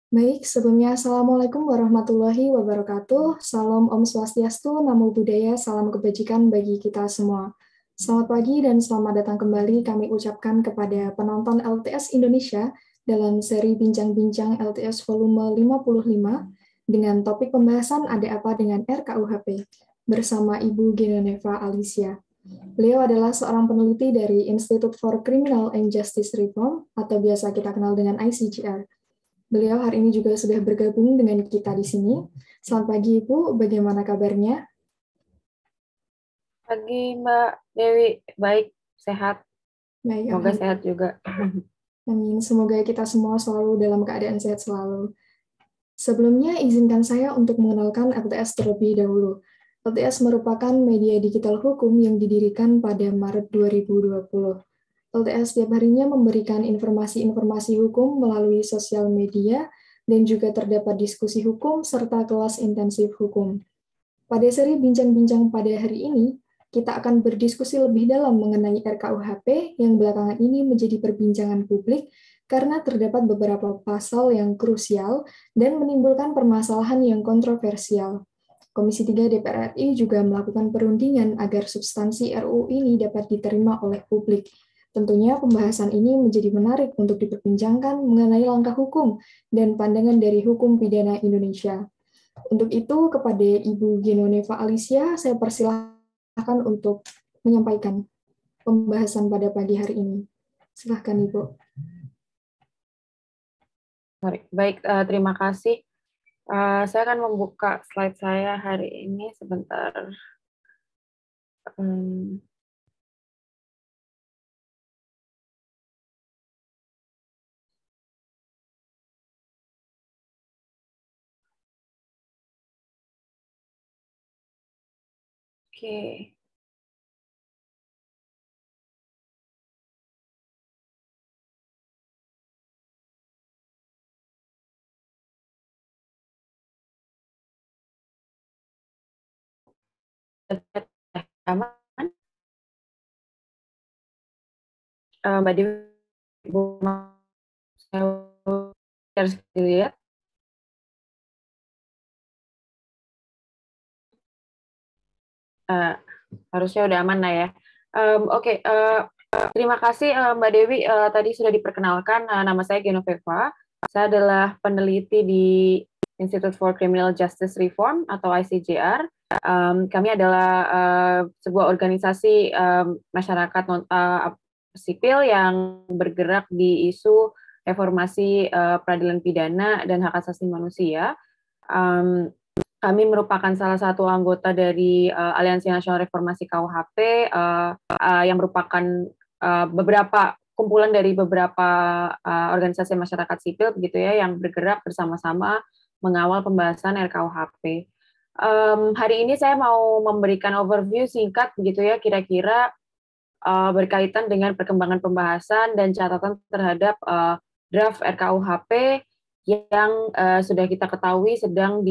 Baik, sebelumnya Assalamualaikum warahmatullahi wabarakatuh. Salam Om Swastiastu, Namo Buddhaya, salam kebajikan bagi kita semua. Selamat pagi dan selamat datang kembali kami ucapkan kepada penonton LTS Indonesia dalam seri Bincang-Bincang LTS volume 55 dengan topik pembahasan Ada Apa dengan RKUHP bersama Ibu Genoveva Alicia. Beliau adalah seorang peneliti dari Institute for Criminal and Justice Reform atau biasa kita kenal dengan ICJR. Beliau hari ini juga sudah bergabung dengan kita di sini. Selamat pagi, Ibu. Bagaimana kabarnya? Pagi Mbak Dewi, baik, sehat. Baik, Semoga sehat Alhamdulillah. juga. Amin. Semoga kita semua selalu dalam keadaan sehat selalu. Sebelumnya, izinkan saya untuk mengenalkan LTS terlebih dahulu. LTS merupakan media digital hukum yang didirikan pada Maret 2020. LTS setiap harinya memberikan informasi-informasi hukum melalui sosial media dan juga terdapat diskusi hukum serta kelas intensif hukum. Pada seri bincang-bincang pada hari ini, kita akan berdiskusi lebih dalam mengenai RKUHP yang belakangan ini menjadi perbincangan publik karena terdapat beberapa pasal yang krusial dan menimbulkan permasalahan yang kontroversial. Komisi 3 DPR RI juga melakukan perundingan agar substansi RUU ini dapat diterima oleh publik. Tentunya pembahasan ini menjadi menarik untuk diperbincangkan mengenai langkah hukum dan pandangan dari hukum pidana Indonesia. Untuk itu, kepada Ibu Genoveva Alicia, saya persilahkan untuk menyampaikan pembahasan pada pagi hari ini. Silahkan, Ibu. Baik, terima kasih. Saya akan membuka slide saya hari ini sebentar. Hmm, Oke. Aman? Mbak Dewi, saya harus dilihat. Eh, Harusnya udah aman lah ya. Oke, terima kasih Mbak Dewi. Tadi sudah diperkenalkan, nama saya Genoveva. Saya adalah peneliti di Institute for Criminal Justice Reform atau ICJR. Kami adalah sebuah organisasi masyarakat sipil yang bergerak di isu reformasi peradilan pidana dan hak asasi manusia. Kami merupakan salah satu anggota dari Aliansi Nasional Reformasi KUHP yang merupakan beberapa kumpulan dari beberapa organisasi masyarakat sipil begitu ya yang bergerak bersama-sama mengawal pembahasan RKUHP. Hari ini saya mau memberikan overview singkat begitu ya kira-kira berkaitan dengan perkembangan pembahasan dan catatan terhadap draft RKUHP yang sudah kita ketahui sedang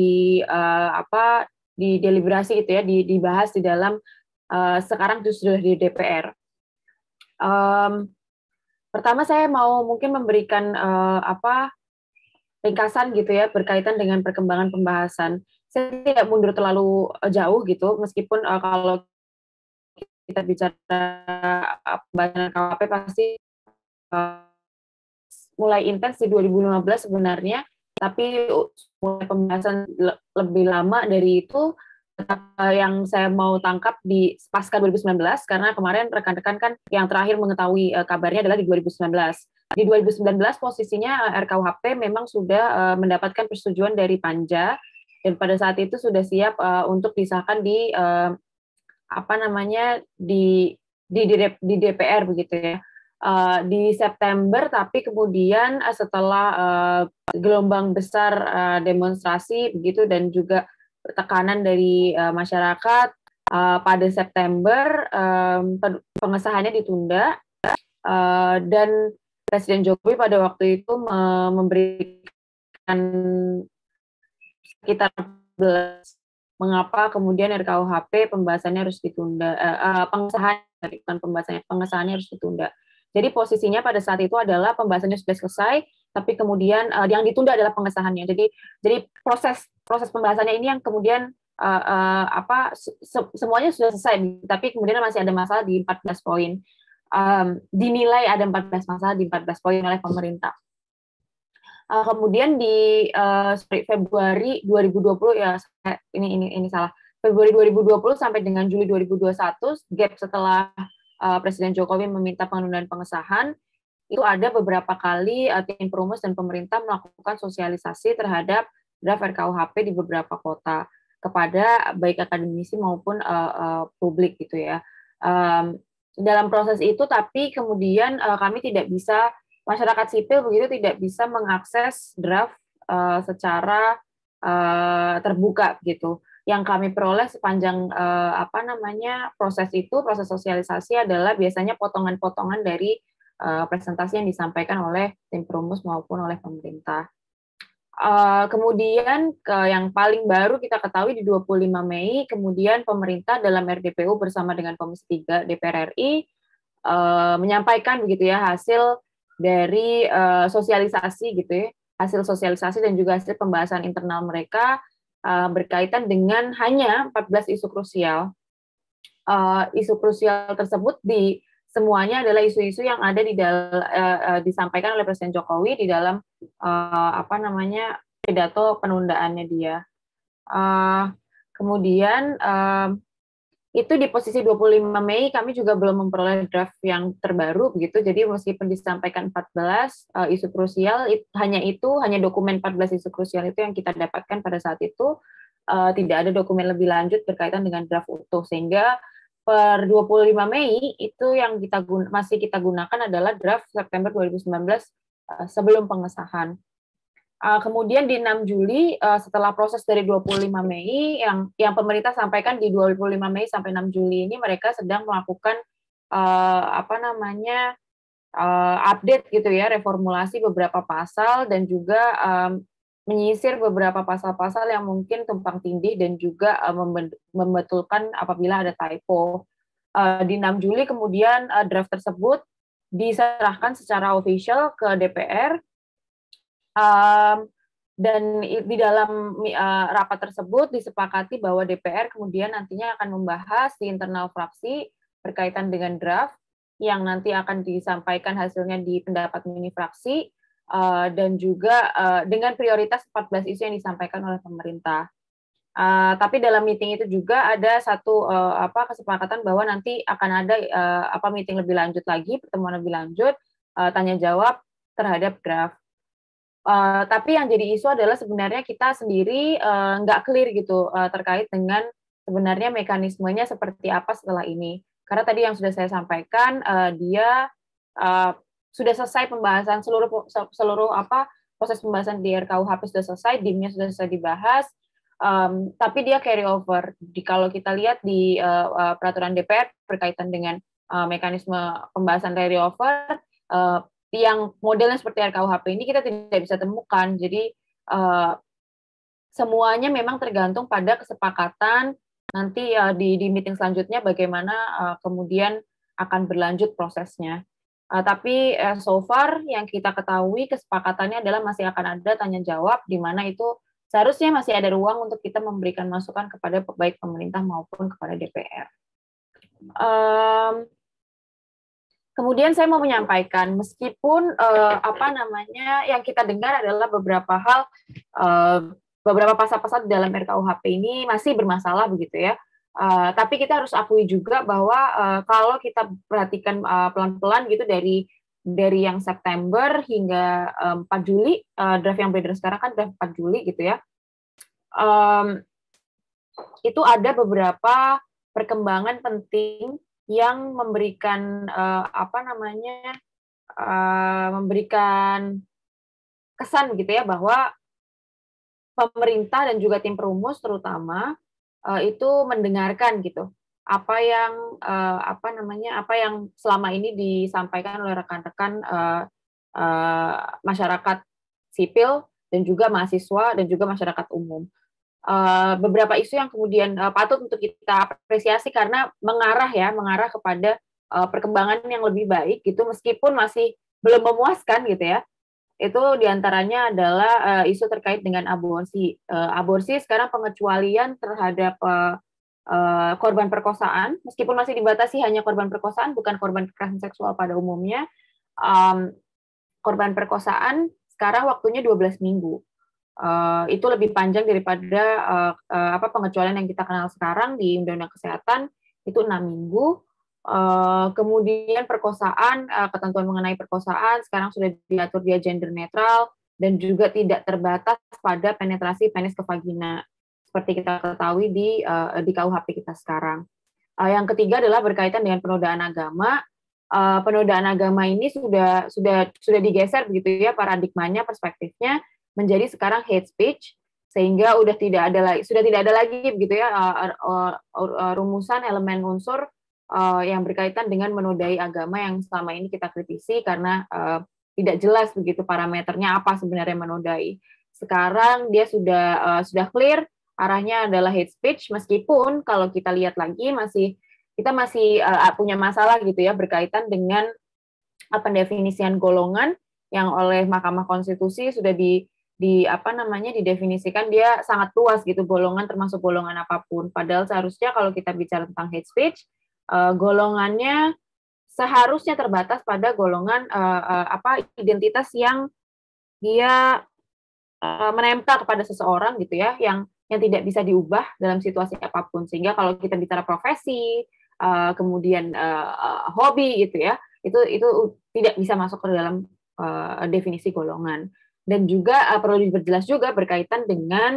di deliberasi itu ya dibahas di dalam sekarang itu sudah di DPR. Pertama saya mau mungkin memberikan ringkasan gitu ya berkaitan dengan perkembangan pembahasan. Saya tidak mundur terlalu jauh gitu meskipun kalau kita bicara pembahasan KUHP pasti mulai intens di 2015 sebenarnya, tapi mulai pembahasan lebih lama dari itu yang saya mau tangkap di pasca 2019 karena kemarin rekan-rekan kan yang terakhir mengetahui kabarnya adalah di 2019. Di 2019 posisinya RKUHP memang sudah mendapatkan persetujuan dari Panja dan pada saat itu sudah siap untuk disahkan di di DPR begitu ya. Di September, tapi kemudian setelah gelombang besar demonstrasi begitu dan juga tekanan dari masyarakat pada September pengesahannya ditunda dan Presiden Jokowi pada waktu itu memberikan sekitar mengapa kemudian RKUHP pembahasannya harus ditunda, pengesahannya harus ditunda. Jadi posisinya pada saat itu adalah pembahasannya sudah selesai, tapi kemudian yang ditunda adalah pengesahannya. Jadi proses pembahasannya ini yang kemudian semuanya sudah selesai, tapi kemudian masih ada masalah di 14 poin. Dinilai ada 14 masalah di 14 poin oleh pemerintah. Kemudian di Februari 2020 ya, ini salah. Februari 2020 sampai dengan Juli 2021, gap setelah Presiden Jokowi meminta penundaan pengesahan, itu ada beberapa kali tim perumus dan pemerintah melakukan sosialisasi terhadap draft RKUHP di beberapa kota kepada baik akademisi maupun publik gitu ya. Dalam proses itu, tapi kemudian kami tidak bisa, masyarakat sipil begitu tidak bisa mengakses draft secara terbuka gitu. Yang kami peroleh sepanjang proses sosialisasi adalah biasanya potongan-potongan dari presentasi yang disampaikan oleh tim perumus maupun oleh pemerintah. Kemudian yang paling baru kita ketahui di 25 Mei, kemudian pemerintah dalam RDPU bersama dengan Komisi 3 DPR RI menyampaikan begitu ya hasil dari sosialisasi gitu ya, hasil sosialisasi dan juga hasil pembahasan internal mereka berkaitan dengan hanya 14 isu krusial. Isu krusial tersebut semuanya adalah isu-isu yang ada disampaikan oleh Presiden Jokowi di dalam pidato penundaannya dia. Kemudian itu di posisi 25 Mei kami juga belum memperoleh draft yang terbaru begitu. Jadi meskipun disampaikan 14 isu krusial, hanya dokumen 14 isu krusial itu yang kita dapatkan pada saat itu, tidak ada dokumen lebih lanjut berkaitan dengan draft utuh, sehingga per 25 Mei itu yang masih kita gunakan adalah draft September 2019 sebelum pengesahan. Kemudian di 6 Juli setelah proses dari 25 Mei yang pemerintah sampaikan di 25 Mei sampai 6 Juli ini mereka sedang melakukan update gitu ya, reformulasi beberapa pasal dan juga menyisir beberapa pasal-pasal yang mungkin tumpang tindih dan juga membetulkan apabila ada typo. Di 6 Juli kemudian draft tersebut diserahkan secara official ke DPR. Dan di dalam rapat tersebut disepakati bahwa DPR kemudian nantinya akan membahas di internal fraksi berkaitan dengan draft yang nanti akan disampaikan hasilnya di pendapat mini fraksi dan juga dengan prioritas 14 isu yang disampaikan oleh pemerintah. Tapi dalam meeting itu juga ada satu kesepakatan bahwa nanti akan ada meeting lebih lanjut lagi, pertemuan lebih lanjut, tanya jawab terhadap draft. Tapi yang jadi isu adalah sebenarnya kita sendiri nggak clear gitu terkait dengan sebenarnya mekanismenya seperti apa setelah ini. Karena tadi yang sudah saya sampaikan, dia sudah selesai pembahasan seluruh proses pembahasan di RKUHP sudah selesai, DIM-nya sudah selesai dibahas, tapi dia carry over. Kalau kita lihat di peraturan DPR berkaitan dengan mekanisme pembahasan carry over, yang modelnya seperti RKUHP ini kita tidak bisa temukan. Jadi semuanya memang tergantung pada kesepakatan nanti di meeting selanjutnya bagaimana kemudian akan berlanjut prosesnya. Tapi so far yang kita ketahui kesepakatannya adalah masih akan ada tanya jawab di mana itu seharusnya masih ada ruang untuk kita memberikan masukan kepada baik pemerintah maupun kepada DPR. Kemudian saya mau menyampaikan, meskipun yang kita dengar adalah beberapa hal, beberapa pasal-pasal di dalam RKUHP ini masih bermasalah begitu ya. Tapi kita harus akui juga bahwa kalau kita perhatikan pelan-pelan gitu dari yang September hingga 4 Juli, draft yang beredar sekarang kan draft 4 Juli gitu ya. Itu ada beberapa perkembangan penting yang memberikan memberikan kesan gitu ya bahwa pemerintah dan juga tim perumus terutama itu mendengarkan gitu apa yang selama ini disampaikan oleh rekan-rekan masyarakat sipil dan juga mahasiswa dan juga masyarakat umum. Beberapa isu yang kemudian patut untuk kita apresiasi karena mengarah kepada perkembangan yang lebih baik gitu, meskipun masih belum memuaskan gitu ya. itu diantaranya adalah isu terkait dengan aborsi. Aborsi sekarang pengecualian terhadap korban perkosaan, meskipun masih dibatasi hanya korban perkosaan, bukan korban kekerasan seksual pada umumnya. Korban perkosaan sekarang waktunya 12 minggu. Itu lebih panjang daripada pengecualian yang kita kenal sekarang di Undang-Undang Kesehatan, itu 6 minggu. Kemudian perkosaan, ketentuan mengenai perkosaan sekarang sudah diatur dia gender netral dan juga tidak terbatas pada penetrasi penis ke vagina seperti kita ketahui di KUHP kita sekarang. Yang ketiga adalah berkaitan dengan penodaan agama. Penodaan agama ini sudah digeser begitu ya paradigmanya, perspektifnya menjadi sekarang hate speech, sehingga sudah tidak ada lagi begitu ya rumusan elemen unsur yang berkaitan dengan menodai agama yang selama ini kita kritisi karena tidak jelas begitu parameternya apa sebenarnya menodai. Sekarang dia sudah clear arahnya adalah hate speech, meskipun kalau kita lihat lagi kita masih punya masalah gitu ya berkaitan dengan pendefinisian golongan yang oleh Mahkamah Konstitusi sudah didefinisikan dia sangat luas gitu, golongan termasuk golongan apapun. Padahal seharusnya kalau kita bicara tentang hate speech, golongannya seharusnya terbatas pada golongan identitas yang dia menempel kepada seseorang gitu ya, yang tidak bisa diubah dalam situasi apapun. Sehingga kalau kita bicara profesi, kemudian hobi gitu ya, itu tidak bisa masuk ke dalam definisi golongan. Dan juga perlu diperjelas juga berkaitan dengan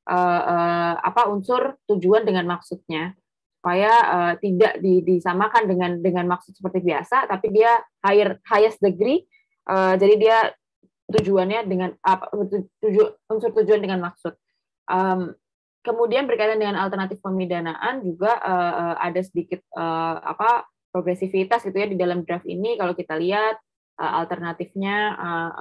unsur tujuan dengan maksudnya, supaya tidak disamakan dengan maksud seperti biasa, tapi dia highest degree, jadi dia tujuannya dengan unsur tujuan dengan maksud. Kemudian berkaitan dengan alternatif pemidanaan juga ada sedikit progresivitas gitu ya di dalam draft ini. Kalau kita lihat alternatifnya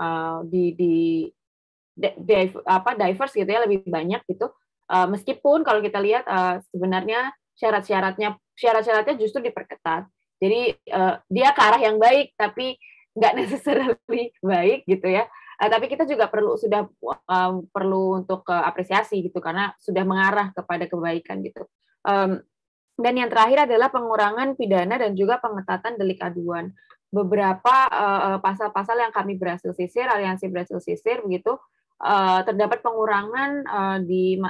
diverse gitu ya, lebih banyak gitu. Meskipun kalau kita lihat sebenarnya syarat-syaratnya justru diperketat. Jadi dia ke arah yang baik, tapi nggak necessarily baik gitu ya. Tapi kita juga perlu untuk apresiasi gitu karena sudah mengarah kepada kebaikan gitu. Dan yang terakhir adalah pengurangan pidana dan juga pengetatan delik aduan. Beberapa pasal-pasal yang kami berhasil sisir, aliansi berhasil sisir begitu, terdapat pengurangan di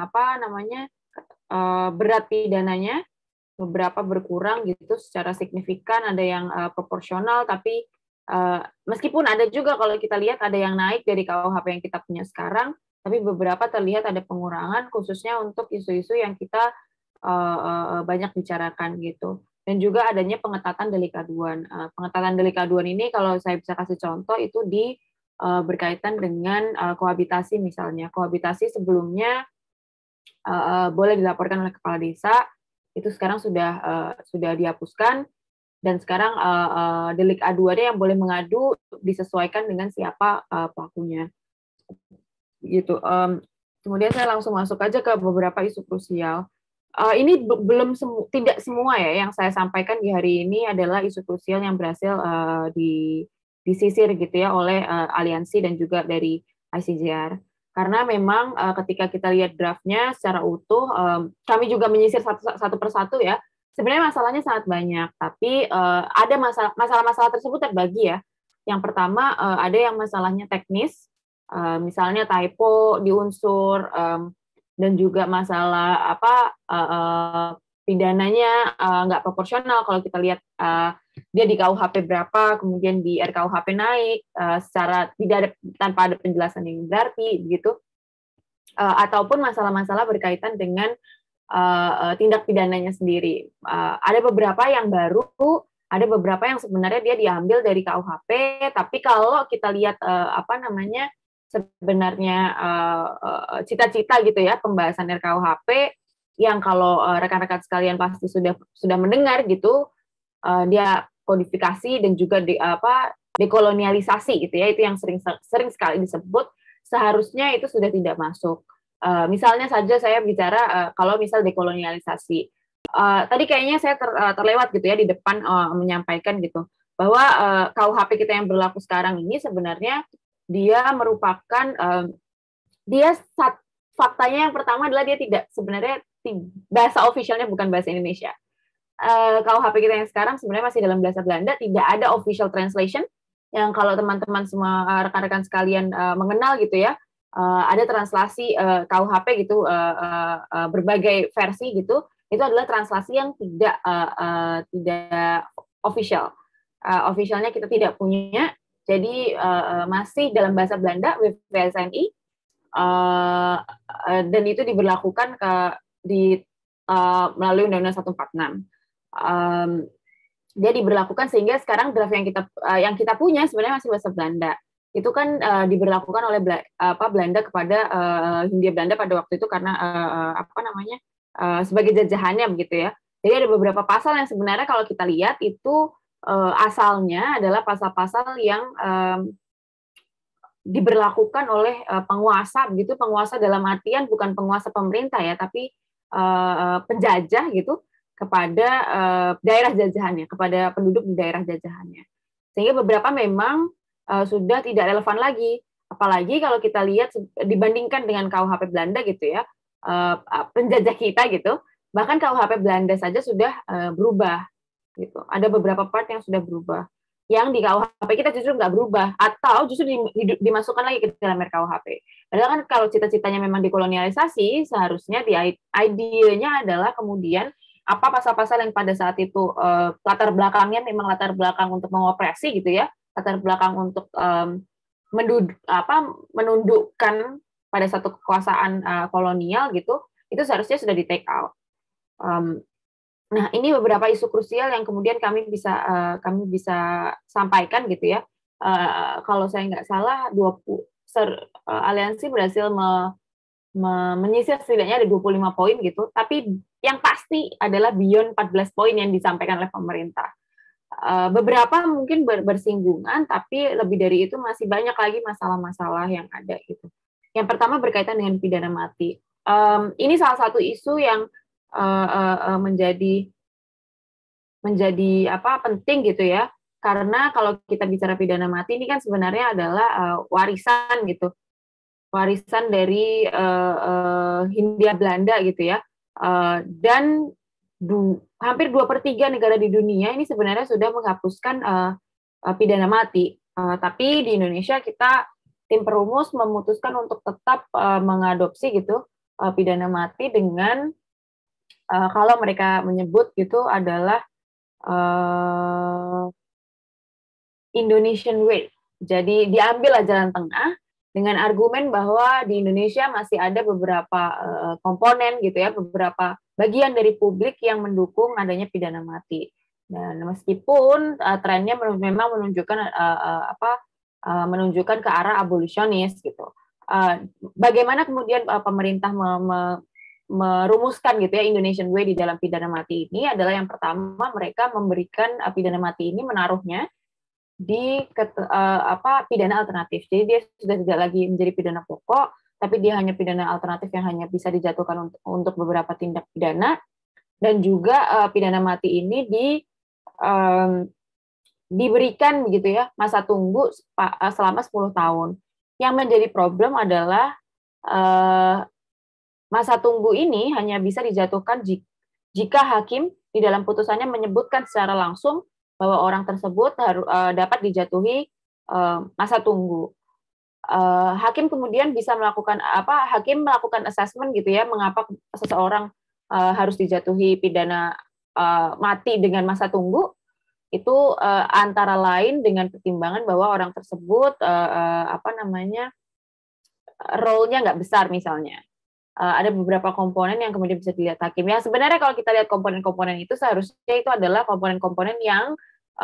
berat pidananya, beberapa berkurang gitu secara signifikan, ada yang proporsional, tapi meskipun ada juga kalau kita lihat ada yang naik dari KUHP yang kita punya sekarang, tapi beberapa terlihat ada pengurangan khususnya untuk isu-isu yang kita banyak bicarakan gitu. Dan juga adanya pengetatan delik aduan. Pengetatan delik aduan ini kalau saya bisa kasih contoh itu berkaitan dengan kohabitasi misalnya. Kohabitasi sebelumnya boleh dilaporkan oleh kepala desa, itu sekarang sudah dihapuskan, dan sekarang delik aduannya yang boleh mengadu disesuaikan dengan siapa pelakunya. Gitu. Kemudian saya langsung masuk aja ke beberapa isu krusial. Ini tidak semua ya yang saya sampaikan di hari ini adalah isu krusial yang berhasil disisir gitu ya oleh aliansi dan juga dari ICJR. Karena memang ketika kita lihat draftnya secara utuh, kami juga menyisir satu persatu ya. Sebenarnya masalahnya sangat banyak, tapi ada masalah-masalah tersebut terbagi ya. Yang pertama ada yang masalahnya teknis, misalnya typo di unsur, dan juga masalah pidananya nggak proporsional. Kalau kita lihat dia di KUHP berapa, kemudian di RKUHP naik secara tanpa ada penjelasan yang berarti begitu, ataupun masalah-masalah berkaitan dengan tindak pidananya sendiri. Ada beberapa yang baru, ada beberapa yang sebenarnya dia diambil dari KUHP, tapi kalau kita lihat sebenarnya cita-cita gitu ya pembahasan RKUHP yang kalau rekan-rekan sekalian pasti sudah mendengar gitu, dia kodifikasi dan juga dekolonialisasi gitu ya, itu yang sering sekali disebut, seharusnya itu sudah tidak masuk. Misalnya saja saya bicara kalau misal dekolonialisasi, tadi kayaknya saya terlewat gitu ya di depan menyampaikan gitu bahwa KUHP kita yang berlaku sekarang ini sebenarnya dia merupakan dia faktanya yang pertama adalah dia tidak sebenarnya bahasa officialnya bukan bahasa Indonesia. KUHP kita yang sekarang sebenarnya masih dalam bahasa Belanda, tidak ada official translation yang kalau teman-teman semua rekan-rekan sekalian mengenal gitu ya, ada translasi KUHP gitu, berbagai versi gitu, itu adalah translasi yang tidak official. Officialnya kita tidak punya, jadi masih dalam bahasa Belanda WVSNI, dan itu diberlakukan melalui Undang-Undang 146. Dia diberlakukan sehingga sekarang draft yang kita punya sebenarnya masih bahasa Belanda. Itu kan diberlakukan oleh Belanda kepada Hindia Belanda pada waktu itu karena sebagai jajahannya begitu ya. Jadi ada beberapa pasal yang sebenarnya kalau kita lihat itu asalnya adalah pasal-pasal yang diberlakukan oleh penguasa begitu, penguasa dalam artian bukan penguasa pemerintah ya, tapi penjajah gitu kepada daerah jajahannya, kepada penduduk di daerah jajahannya. Sehingga beberapa memang sudah tidak relevan lagi, apalagi kalau kita lihat dibandingkan dengan KUHP Belanda gitu ya, penjajah kita gitu, bahkan KUHP Belanda saja sudah berubah gitu. Ada beberapa part yang sudah berubah. Yang di KUHP kita justru nggak berubah, atau justru dimasukkan lagi ke dalam RKUHP. Padahal kan kalau cita-citanya memang dikolonialisasi, seharusnya idenya adalah kemudian apa pasal-pasal yang pada saat itu latar belakangnya memang latar belakang untuk mengopresi gitu ya, latar belakang untuk menundukkan pada satu kekuasaan kolonial gitu, itu seharusnya sudah di take out. Nah, ini beberapa isu krusial yang kemudian kami bisa sampaikan gitu ya. Kalau saya nggak salah, aliansi berhasil menyisir setidaknya ada 25 poin gitu, tapi yang pasti adalah beyond 14 poin yang disampaikan oleh pemerintah. Beberapa mungkin bersinggungan, tapi lebih dari itu masih banyak lagi masalah-masalah yang ada gitu. Yang pertama berkaitan dengan pidana mati. Ini salah satu isu yang menjadi penting gitu ya, karena kalau kita bicara pidana mati ini kan sebenarnya adalah warisan gitu, warisan dari Hindia Belanda gitu ya, dan hampir 2/3 negara di dunia ini sebenarnya sudah menghapuskan pidana mati, tapi di Indonesia kita tim perumus memutuskan untuk tetap mengadopsi gitu pidana mati dengan kalau mereka menyebut gitu adalah Indonesian way. Jadi diambillah jalan tengah dengan argumen bahwa di Indonesia masih ada beberapa komponen gitu ya, beberapa bagian dari publik yang mendukung adanya pidana mati. Dan meskipun trennya memang menunjukkan ke arah abolisionis gitu. Bagaimana kemudian pemerintah merumuskan gitu ya Indonesian way di dalam pidana mati ini adalah yang pertama mereka memberikan pidana mati ini menaruhnya di pidana alternatif. Jadi dia sudah tidak lagi menjadi pidana pokok, tapi dia hanya pidana alternatif yang hanya bisa dijatuhkan untuk beberapa tindak pidana, dan juga pidana mati ini diberikan begitu ya masa tunggu selama 10 tahun. Yang menjadi problem adalah masa tunggu ini hanya bisa dijatuhkan jika hakim di dalam putusannya menyebutkan secara langsung bahwa orang tersebut dapat dijatuhi masa tunggu. Hakim kemudian bisa hakim melakukan assessment gitu ya, mengapa seseorang harus dijatuhi pidana mati dengan masa tunggu, itu antara lain dengan pertimbangan bahwa orang tersebut role-nya nggak besar misalnya. Ada beberapa komponen yang kemudian bisa dilihat hakim. Ya sebenarnya kalau kita lihat komponen-komponen itu seharusnya itu adalah komponen-komponen yang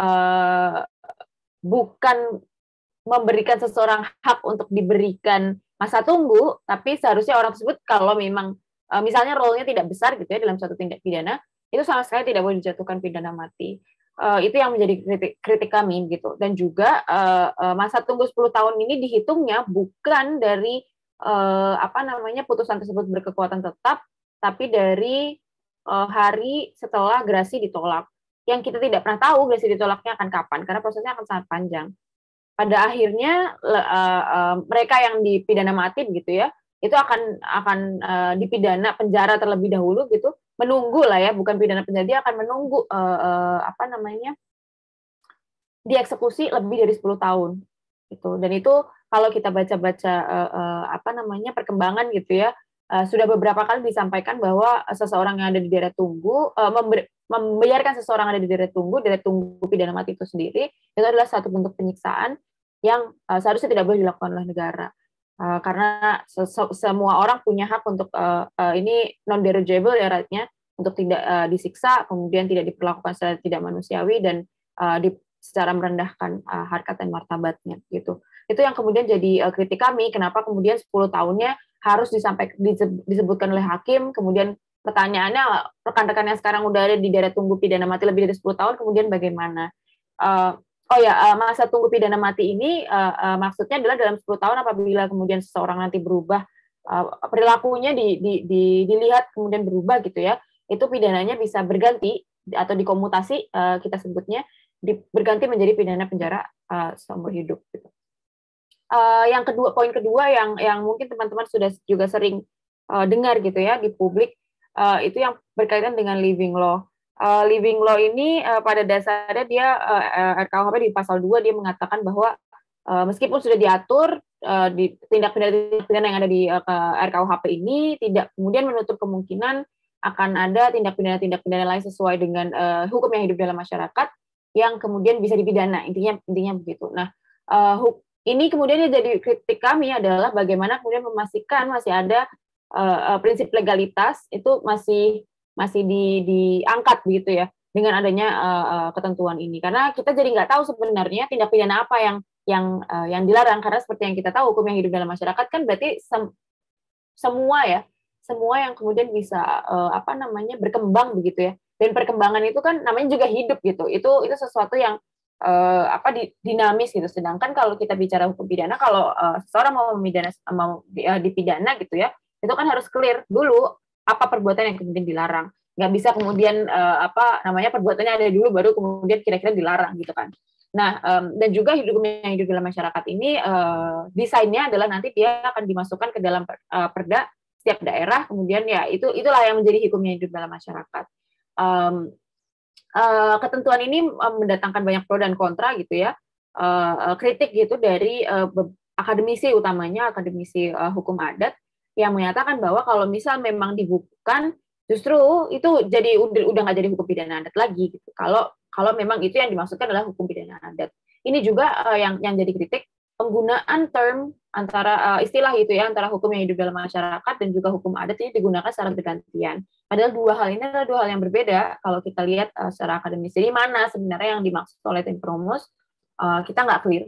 bukan memberikan seseorang hak untuk diberikan masa tunggu, tapi seharusnya orang tersebut kalau memang misalnya role-nya tidak besar gitu ya dalam suatu tindak pidana, itu sama sekali tidak boleh dijatuhkan pidana mati. Itu yang menjadi kritik kami gitu. Dan juga masa tunggu 10 tahun ini dihitungnya bukan dari putusan tersebut berkekuatan tetap, tapi dari hari setelah gerasi ditolak. Yang kita tidak pernah tahu gerasi ditolaknya akan kapan, karena prosesnya akan sangat panjang. pada akhirnya mereka yang dipidana mati gitu ya, itu akan dipidana penjara terlebih dahulu gitu, menunggu lah ya, bukan pidana penjara, dia akan menunggu apa namanya, dieksekusi lebih dari 10 tahun gitu. Dan itu kalau kita baca-baca apa namanya, perkembangan gitu ya, sudah beberapa kali disampaikan bahwa seseorang yang ada di daerah tunggu membiarkan seseorang ada di daerah tunggu pidana mati itu sendiri, itu adalah satu bentuk penyiksaan yang seharusnya tidak boleh dilakukan oleh negara. Karena semua orang punya hak untuk ini non-derigible ya right-nya, untuk tidak disiksa, kemudian tidak diperlakukan secara tidak manusiawi, dan secara merendahkan harkat dan martabatnya gitu. Itu yang kemudian jadi kritik kami, kenapa kemudian 10 tahunnya harus disebutkan oleh hakim, kemudian pertanyaannya, rekan-rekan yang sekarang udah ada di daerah tunggu pidana mati lebih dari 10 tahun, kemudian bagaimana? Masa tunggu pidana mati ini maksudnya adalah dalam 10 tahun apabila kemudian seseorang nanti berubah, perilakunya dilihat kemudian berubah gitu ya, itu pidananya bisa berganti atau dikomutasi, kita sebutnya, berganti menjadi pidana penjara seumur hidup. Gitu. Yang kedua, poin kedua yang mungkin teman-teman sudah juga sering dengar gitu ya di publik, itu yang berkaitan dengan living law. Living law ini pada dasarnya dia RKUHP di pasal 2 dia mengatakan bahwa meskipun sudah diatur di tindak pidana yang ada di RKUHP ini, tidak kemudian menutup kemungkinan akan ada tindak pidana lain sesuai dengan hukum yang hidup dalam masyarakat yang kemudian bisa dipidana, intinya begitu. Nah, ini kemudian jadi kritik kami adalah bagaimana kemudian memastikan masih ada prinsip legalitas itu masih diangkat begitu ya dengan adanya ketentuan ini, karena kita jadi nggak tahu sebenarnya tindak pidana apa yang dilarang, karena seperti yang kita tahu hukum yang hidup dalam masyarakat kan berarti semua yang kemudian bisa berkembang begitu ya, dan perkembangan itu kan namanya juga hidup gitu, itu sesuatu yang dinamis gitu. Sedangkan kalau kita bicara hukum pidana, kalau seseorang mau dipidana gitu ya, itu kan harus clear dulu apa perbuatan yang kemudian dilarang. Nggak bisa kemudian perbuatannya ada dulu baru kemudian kira-kira dilarang gitu kan. Nah, dan juga hukum yang hidup dalam masyarakat ini desainnya adalah nanti dia akan dimasukkan ke dalam perda setiap daerah, kemudian ya itulah yang menjadi hukum yang hidup dalam masyarakat. Ketentuan ini mendatangkan banyak pro dan kontra gitu ya, kritik gitu dari akademisi, utamanya akademisi hukum adat, yang menyatakan bahwa kalau misal memang dibukukan, justru itu jadi udah nggak jadi hukum pidana adat lagi gitu. Kalau memang itu yang dimaksudkan adalah hukum pidana adat. Ini juga yang jadi kritik, penggunaan term antara istilah itu ya, antara hukum yang hidup dalam masyarakat dan juga hukum adat ini digunakan secara bergantian. Padahal dua hal ini adalah dua hal yang berbeda kalau kita lihat secara akademis. Jadi mana sebenarnya yang dimaksud oleh tim Promos, kita nggak clear.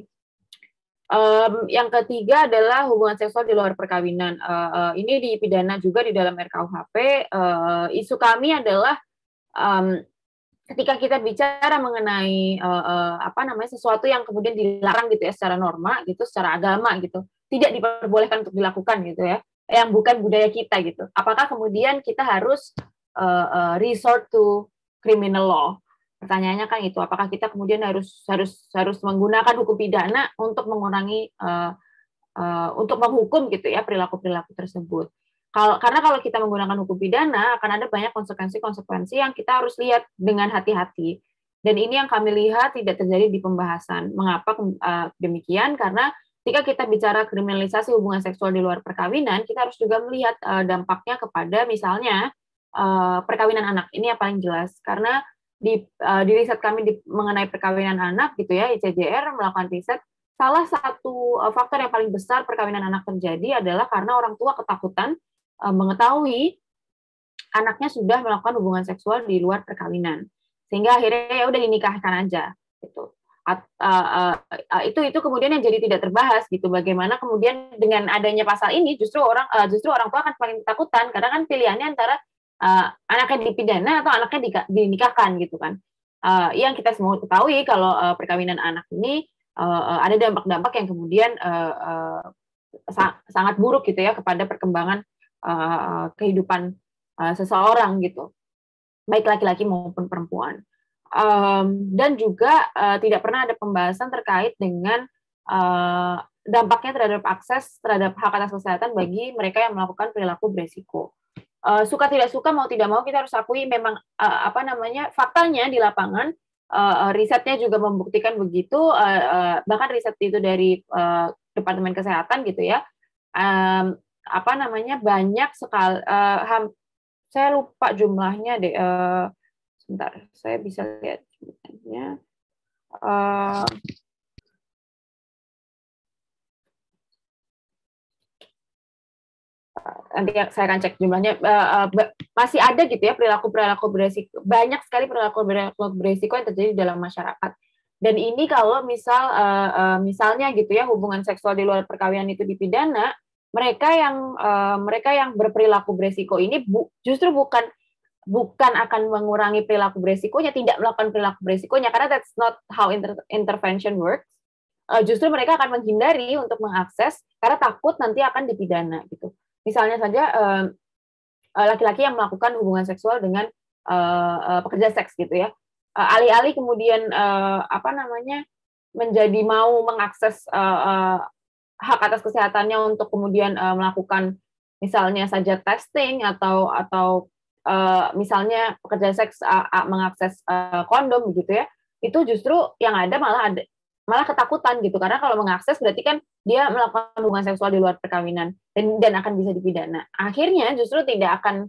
Yang ketiga adalah hubungan seksual di luar perkawinan. Ini dipidana juga di dalam RKUHP. Isu kami adalah ketika kita bicara mengenai sesuatu yang kemudian dilarang gitu ya secara norma gitu, secara agama gitu, tidak diperbolehkan untuk dilakukan gitu ya, yang bukan budaya kita gitu. Apakah kemudian kita harus resort to criminal law? Pertanyaannya kan itu, apakah kita kemudian harus menggunakan hukum pidana untuk mengurangi untuk menghukum gitu ya perilaku-perilaku tersebut. Karena kalau kita menggunakan hukum pidana akan ada banyak konsekuensi yang kita harus lihat dengan hati-hati. Dan ini yang kami lihat tidak terjadi di pembahasan. Mengapa demikian? Karena ketika kita bicara kriminalisasi hubungan seksual di luar perkawinan, kita harus juga melihat dampaknya kepada misalnya perkawinan anak. Ini yang paling jelas. Karena di riset kami mengenai perkawinan anak gitu ya, ICJR melakukan riset, salah satu faktor yang paling besar perkawinan anak terjadi adalah karena orang tua ketakutan mengetahui anaknya sudah melakukan hubungan seksual di luar perkawinan, sehingga akhirnya ya udah dinikahkan aja gitu. Itu kemudian yang jadi tidak terbahas gitu, bagaimana kemudian dengan adanya pasal ini justru orang tua akan semakin ketakutan karena kan pilihannya antara anaknya dipidana atau anaknya dinikahkan gitu kan. Yang kita semua ketahui kalau perkawinan anak ini ada dampak-dampak yang kemudian sangat buruk gitu ya kepada perkembangan kehidupan seseorang gitu, baik laki-laki maupun perempuan. Dan juga tidak pernah ada pembahasan terkait dengan dampaknya terhadap akses terhadap hak atas kesehatan bagi mereka yang melakukan perilaku beresiko. Suka tidak suka, mau tidak mau, kita harus akui memang faktanya di lapangan, risetnya juga membuktikan begitu, bahkan riset itu dari Departemen Kesehatan gitu ya, banyak sekali, saya lupa jumlahnya deh, sebentar, saya bisa lihat jumlahnya. Nanti saya akan cek jumlahnya, masih ada gitu ya perilaku beresiko, banyak sekali perilaku beresiko yang terjadi dalam masyarakat. Dan ini kalau misalnya gitu ya, hubungan seksual di luar perkawinan itu dipidana, mereka yang berperilaku beresiko ini justru bukan akan mengurangi perilaku beresikonya, tidak melakukan perilaku beresikonya, karena that's not how intervention works. Justru mereka akan menghindari untuk mengakses karena takut nanti akan dipidana gitu. Misalnya saja laki-laki yang melakukan hubungan seksual dengan pekerja seks gitu ya, alih-alih kemudian menjadi mau mengakses hak atas kesehatannya untuk kemudian melakukan misalnya saja testing atau misalnya pekerja seks mengakses kondom gitu ya, itu justru yang ada malah ketakutan gitu, karena kalau mengakses berarti kan dia melakukan hubungan seksual di luar perkawinan dan akan bisa dipidana. Akhirnya justru tidak akan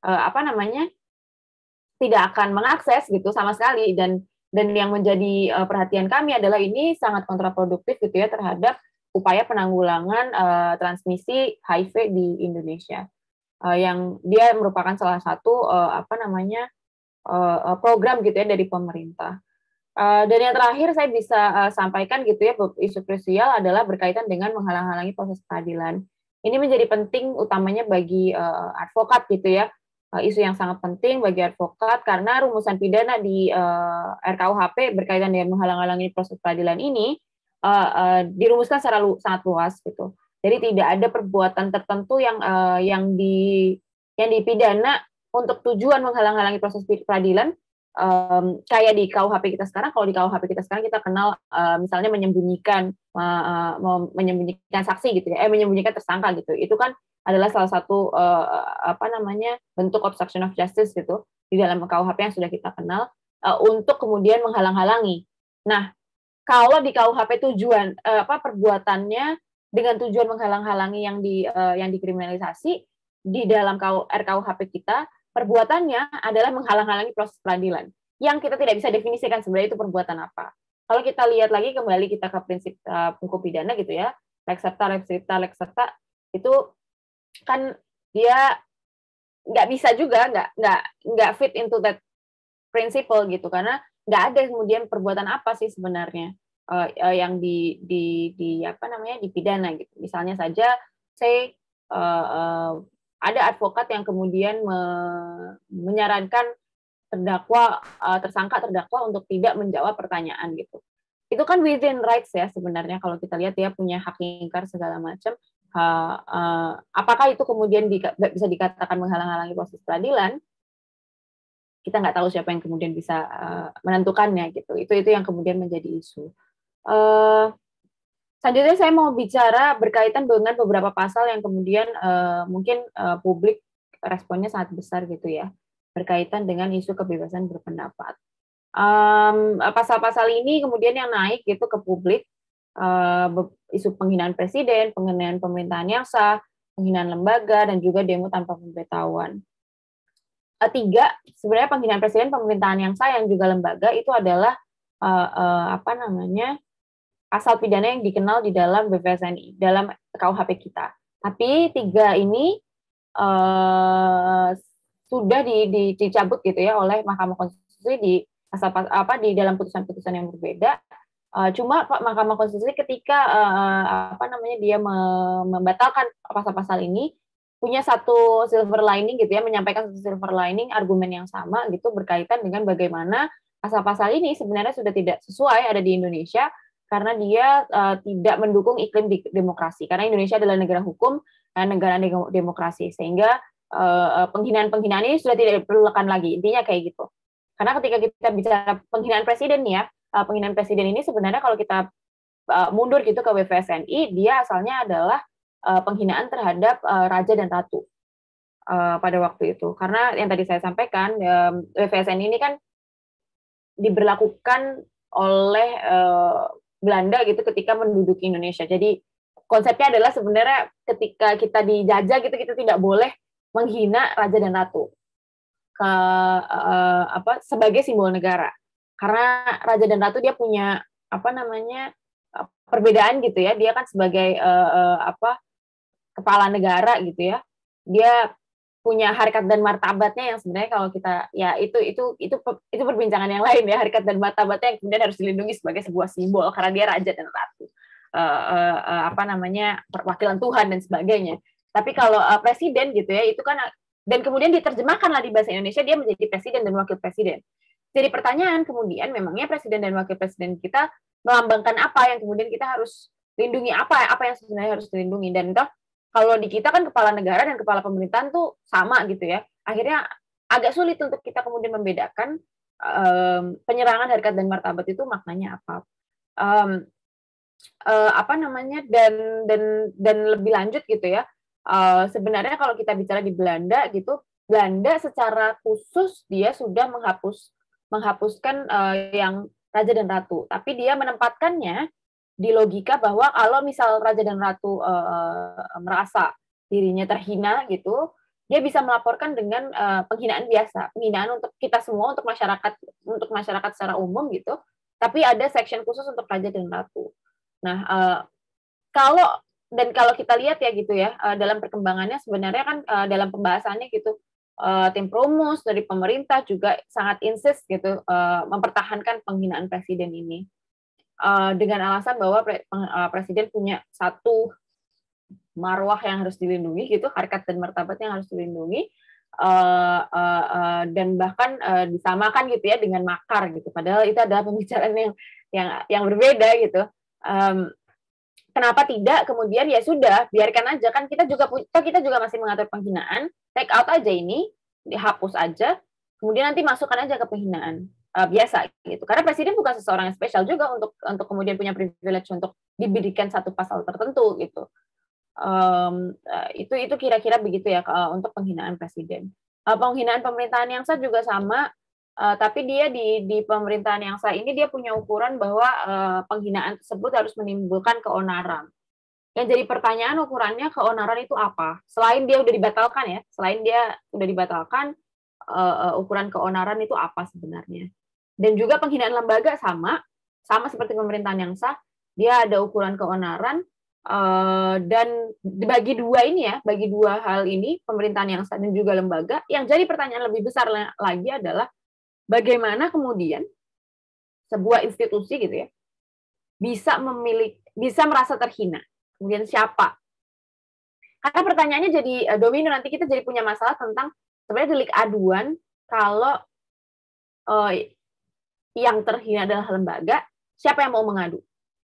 tidak akan mengakses gitu sama sekali, dan yang menjadi perhatian kami adalah ini sangat kontraproduktif gitu ya terhadap upaya penanggulangan transmisi HIV di Indonesia, yang dia merupakan salah satu program gitu ya dari pemerintah. Dan yang terakhir saya bisa sampaikan gitu ya, isu krusial adalah berkaitan dengan menghalang-halangi proses peradilan. Ini menjadi penting utamanya bagi advokat gitu ya, isu yang sangat penting bagi advokat karena rumusan pidana di RKUHP berkaitan dengan menghalang-halangi proses peradilan ini dirumuskan secara sangat luas gitu. Jadi tidak ada perbuatan tertentu yang dipidana untuk tujuan menghalang-halangi proses peradilan. Kayak di KUHP kita sekarang, kalau di KUHP kita sekarang kita kenal misalnya menyembunyikan saksi gitu ya, menyembunyikan tersangka gitu. Itu kan adalah salah satu bentuk obstruction of justice gitu di dalam KUHP yang sudah kita kenal untuk kemudian menghalang-halangi. Nah, kalau di KUHP tujuan perbuatannya dengan tujuan menghalang-halangi yang dikriminalisasi, di dalam RKUHP kita perbuatannya adalah menghalang-halangi proses peradilan, yang kita tidak bisa definisikan sebenarnya itu perbuatan apa. Kalau kita lihat lagi kembali kita ke prinsip hukum pidana gitu ya, lex serta itu kan dia nggak bisa juga, nggak fit into that principle gitu, karena nggak ada kemudian perbuatan apa sih sebenarnya yang dipidana gitu. Misalnya saja, ada advokat yang kemudian menyarankan tersangka terdakwa untuk tidak menjawab pertanyaan gitu. Itu kan within rights ya sebenarnya, kalau kita lihat dia punya hak ingkar segala macam. Apakah itu kemudian bisa dikatakan menghalang-halangi proses peradilan? Kita nggak tahu siapa yang kemudian bisa menentukannya gitu. Itu yang kemudian menjadi isu. Selanjutnya saya mau bicara berkaitan dengan beberapa pasal yang kemudian mungkin publik responnya sangat besar gitu ya, berkaitan dengan isu kebebasan berpendapat. Pasal-pasal ini kemudian yang naik gitu ke publik, isu penghinaan presiden, penghinaan pemerintahan yang sah, penghinaan lembaga, dan juga demo tanpa pemberitahuan. Sebenarnya penghinaan presiden, pemerintahan yang sah, yang juga lembaga itu adalah pasal pidana yang dikenal di dalam BPSNI, dalam KUHP kita. Tapi 3 ini sudah dicabut gitu ya oleh Mahkamah Konstitusi di dalam putusan-putusan yang berbeda. Cuma Mahkamah Konstitusi ketika dia membatalkan pasal-pasal ini punya satu silver lining gitu ya, menyampaikan satu silver lining argumen yang sama gitu berkaitan dengan bagaimana pasal-pasal ini sebenarnya sudah tidak sesuai ada di Indonesia, karena dia tidak mendukung iklim demokrasi. Karena Indonesia adalah negara hukum dan negara demokrasi, sehingga penghinaan-penghinaan ini sudah tidak diperlukan lagi. Intinya kayak gitu. Karena ketika kita bicara penghinaan presiden nih ya, penghinaan presiden ini sebenarnya kalau kita mundur gitu ke WVSNI, dia asalnya adalah penghinaan terhadap raja dan ratu pada waktu itu. Karena yang tadi saya sampaikan, WVSNI ini kan diberlakukan oleh Belanda gitu ketika menduduki Indonesia. Jadi konsepnya adalah sebenarnya ketika kita dijajah gitu, kita tidak boleh menghina raja dan ratu ke sebagai simbol negara. Karena raja dan ratu dia punya perbedaan gitu ya. Dia kan sebagai kepala negara gitu ya. Dia punya harkat dan martabatnya yang sebenarnya kalau kita ya itu perbincangan yang lain ya, harkat dan martabatnya yang kemudian harus dilindungi sebagai sebuah simbol karena dia raja dan ratu, perwakilan Tuhan dan sebagainya. Tapi kalau presiden gitu ya, itu kan, dan kemudian diterjemahkanlah di bahasa Indonesia dia menjadi presiden dan wakil presiden. Jadi pertanyaan kemudian, memangnya presiden dan wakil presiden kita melambangkan apa yang kemudian kita harus lindungi, apa yang sebenarnya harus dilindungi. Dan toh kalau di kita kan kepala negara dan kepala pemerintahan tuh sama gitu ya. Akhirnya agak sulit untuk kita kemudian membedakan penyerangan harkat dan martabat itu maknanya apa. Dan lebih lanjut gitu ya. Sebenarnya kalau kita bicara di Belanda gitu, Belanda secara khusus dia sudah menghapuskan yang raja dan ratu, tapi dia menempatkannya di logika bahwa kalau misal raja dan ratu merasa dirinya terhina gitu, dia bisa melaporkan dengan penghinaan biasa, penghinaan untuk kita semua, untuk masyarakat secara umum gitu. Tapi ada section khusus untuk raja dan ratu. Nah, kalau kita lihat ya gitu ya, dalam perkembangannya sebenarnya kan dalam pembahasannya gitu, tim Prumus dari pemerintah juga sangat insist gitu mempertahankan penghinaan presiden ini. Dengan alasan bahwa presiden punya satu marwah yang harus dilindungi gitu, harkat dan martabat yang harus dilindungi, dan bahkan disamakan gitu ya dengan makar gitu. Padahal itu adalah pembicaraan yang berbeda gitu. Kenapa tidak kemudian ya sudah biarkan aja, kan kita juga masih mengatur penghinaan, take out aja ini, dihapus aja, kemudian nanti masukkan aja ke penghinaan biasa gitu. Karena presiden bukan seseorang yang spesial juga untuk kemudian punya privilege untuk diberikan satu pasal tertentu gitu. Itu kira-kira begitu ya untuk penghinaan presiden. Penghinaan pemerintahan yang sah juga sama, tapi dia di pemerintahan yang sah ini dia punya ukuran bahwa penghinaan tersebut harus menimbulkan keonaran. Yang jadi pertanyaan, ukurannya keonaran itu apa? Selain dia udah dibatalkan, ukuran keonaran itu apa sebenarnya? Dan juga penghinaan lembaga sama seperti pemerintahan yang sah, dia ada ukuran keonaran, dan bagi dua hal ini, pemerintahan yang sah dan juga lembaga, yang jadi pertanyaan lebih besar lagi adalah bagaimana kemudian sebuah institusi gitu ya bisa merasa terhina. Kemudian siapa? Karena pertanyaannya jadi domino, nanti kita jadi punya masalah tentang sebenarnya delik aduan kalau yang terhina adalah lembaga, siapa yang mau mengadu?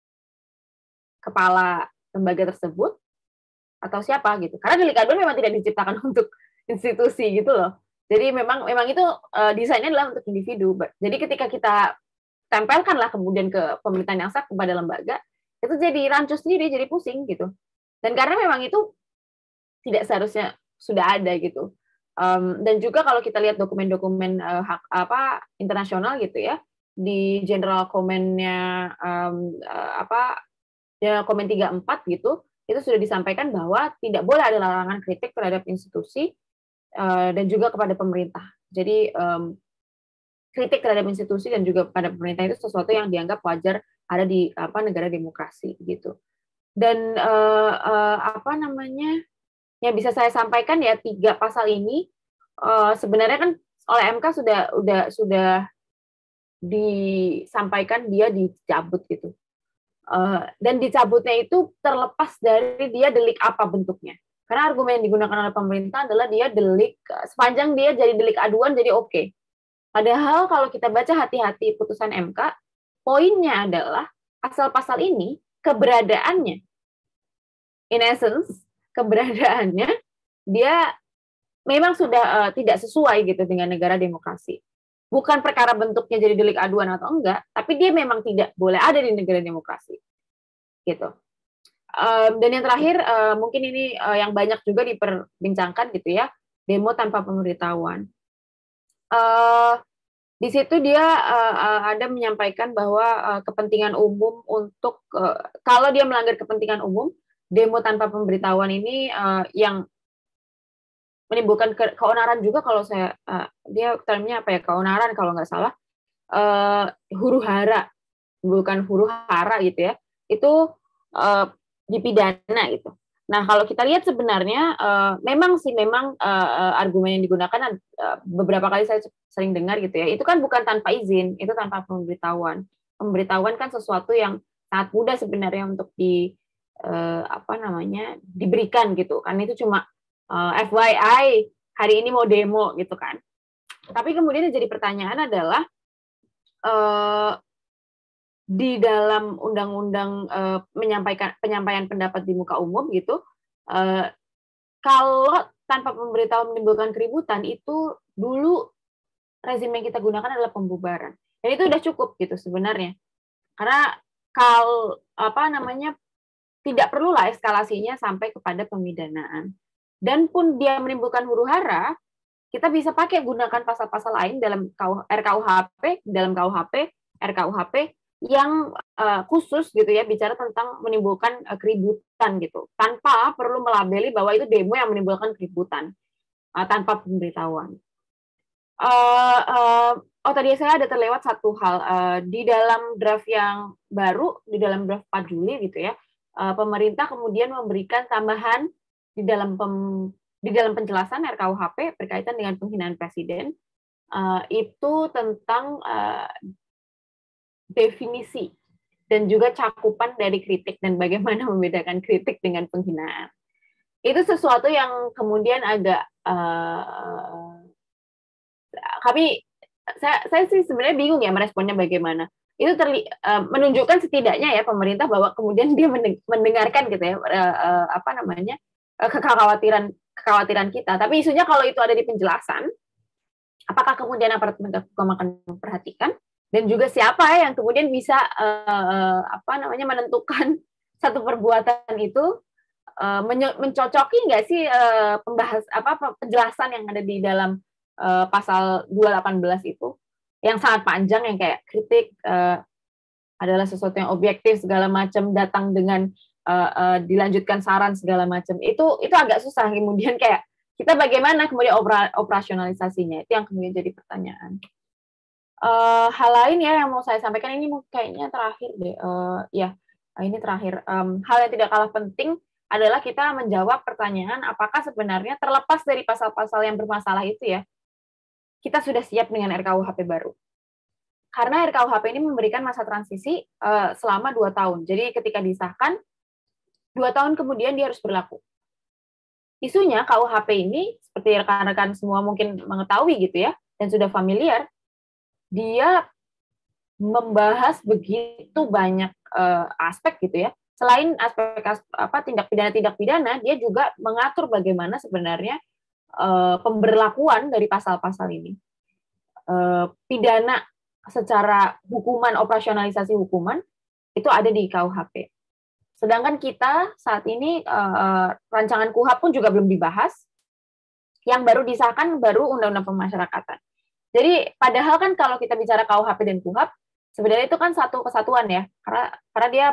Kepala lembaga tersebut atau siapa gitu? Karena delik aduan memang tidak diciptakan untuk institusi gitu loh. Jadi memang itu desainnya adalah untuk individu. Jadi ketika kita tempelkanlah kemudian ke pemerintahan yang sah kepada lembaga, itu jadi rancu sendiri, jadi pusing gitu. Dan karena memang itu tidak seharusnya sudah ada gitu. Dan juga kalau kita lihat dokumen-dokumen internasional gitu ya, di General Comment-nya General Comment 34 gitu, itu sudah disampaikan bahwa tidak boleh ada larangan kritik terhadap institusi dan juga kepada pemerintah. Jadi kritik terhadap institusi dan juga kepada pemerintah itu sesuatu yang dianggap wajar ada di negara demokrasi gitu. Dan yang bisa saya sampaikan ya, 3 pasal ini sebenarnya kan oleh MK sudah disampaikan dia dicabut gitu. Dan dicabutnya itu terlepas dari dia delik apa bentuknya. Karena argumen yang digunakan oleh pemerintah adalah dia delik, sepanjang dia jadi delik aduan jadi oke. Padahal kalau kita baca hati-hati putusan MK, poinnya adalah pasal-pasal ini keberadaannya, in essence, keberadaannya dia memang sudah tidak sesuai gitu dengan negara demokrasi. Bukan perkara bentuknya jadi delik aduan atau enggak, tapi dia memang tidak boleh ada di negara demokrasi. gitu. Dan yang terakhir mungkin ini yang banyak juga diperbincangkan gitu ya, demo tanpa pemberitahuan. Di situ dia ada menyampaikan bahwa kepentingan umum untuk kalau dia melanggar kepentingan umum, demo tanpa pemberitahuan ini yang menimbulkan keonaran juga kalau saya dia termnya apa ya, keonaran kalau nggak salah, huru hara, bukan huru hara gitu ya, itu dipidana gitu. Nah, kalau kita lihat sebenarnya memang argumen yang digunakan beberapa kali saya sering dengar gitu ya, itu kan bukan tanpa izin, itu tanpa pemberitahuan. Pemberitahuan kan sesuatu yang sangat mudah sebenarnya untuk diberikan gitu kan, itu cuma FYI hari ini mau demo gitu kan. Tapi kemudian yang jadi pertanyaan adalah di dalam undang-undang penyampaian pendapat di muka umum gitu, kalau tanpa pemberitahuan menimbulkan keributan, itu dulu rezim yang kita gunakan adalah pembubaran. Dan itu udah cukup gitu sebenarnya. Karena kalau tidak perlulah eskalasinya sampai kepada pemidanaan. Dan pun dia menimbulkan huru hara, kita bisa pakai gunakan pasal-pasal lain dalam RKUHP, RKUHP yang khusus gitu ya, bicara tentang menimbulkan keributan gitu, tanpa perlu melabeli bahwa itu demo yang menimbulkan keributan tanpa pemberitahuan. Tadi saya ada terlewat satu hal di dalam draft yang baru, di dalam draft 4 Juli gitu ya, pemerintah kemudian memberikan tambahan di dalam penjelasan RKUHP berkaitan dengan penghinaan presiden, itu tentang definisi dan juga cakupan dari kritik dan bagaimana membedakan kritik dengan penghinaan. Itu sesuatu yang kemudian agak saya sih sebenarnya bingung ya meresponnya bagaimana. Itu menunjukkan setidaknya ya pemerintah bahwa kemudian dia mendengarkan gitu ya kekhawatiran kita. Tapi isunya kalau itu ada di penjelasan, apakah kemudian aparat penegak hukum akan memperhatikan, dan juga siapa yang kemudian bisa menentukan satu perbuatan itu mencocoki nggak sih penjelasan yang ada di dalam pasal 218 itu yang sangat panjang, yang kayak kritik adalah sesuatu yang objektif segala macam, datang dengan dilanjutkan saran segala macam, itu agak susah kemudian kayak kita bagaimana kemudian operasionalisasinya, itu yang kemudian jadi pertanyaan. Hal lain ya yang mau saya sampaikan, ini kayaknya terakhir deh, ini terakhir, hal yang tidak kalah penting adalah kita menjawab pertanyaan apakah sebenarnya terlepas dari pasal-pasal yang bermasalah itu ya, kita sudah siap dengan RKUHP baru. Karena RKUHP ini memberikan masa transisi selama 2 tahun. Jadi ketika disahkan, 2 tahun kemudian dia harus berlaku. Isunya KUHP ini, seperti rekan-rekan semua mungkin mengetahui gitu ya, dan sudah familiar, dia membahas begitu banyak aspek gitu ya. Selain aspek tindak pidana, dia juga mengatur bagaimana sebenarnya pemberlakuan dari pasal-pasal ini. Pidana secara hukuman, operasionalisasi hukuman, itu ada di KUHP. Sedangkan kita saat ini, rancangan KUHP pun juga belum dibahas, yang baru disahkan baru Undang-Undang Pemasyarakatan. Jadi padahal kan kalau kita bicara KUHP dan KUHP, sebenarnya itu kan satu kesatuan ya, karena dia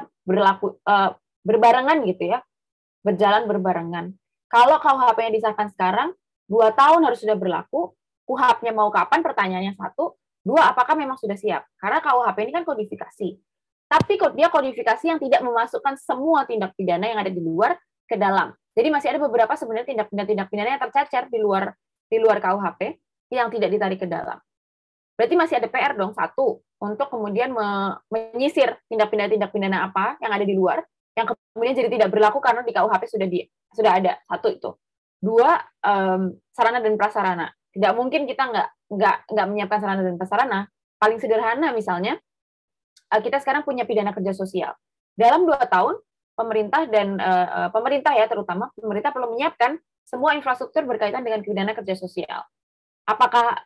berbarengan gitu ya, berjalan berbarengan. Kalau KUHP-nya disahkan sekarang, 2 tahun harus sudah berlaku, KUHP-nya mau kapan, pertanyaannya satu. 2, apakah memang sudah siap? Karena KUHP ini kan kodifikasi. Tapi dia kodifikasi yang tidak memasukkan semua tindak pidana yang ada di luar ke dalam. Jadi masih ada beberapa sebenarnya tindak pidana yang tercecer di luar KUHP yang tidak ditarik ke dalam. Berarti masih ada PR dong, satu, untuk kemudian menyisir tindak pidana apa yang ada di luar, yang kemudian jadi tidak berlaku karena di KUHP sudah ada, satu itu. 2, sarana dan prasarana. Tidak mungkin kita nggak menyiapkan sarana dan prasarana. Paling sederhana misalnya, kita sekarang punya pidana kerja sosial. Dalam 2 tahun, pemerintah ya terutama, pemerintah perlu menyiapkan semua infrastruktur berkaitan dengan pidana kerja sosial. Apakah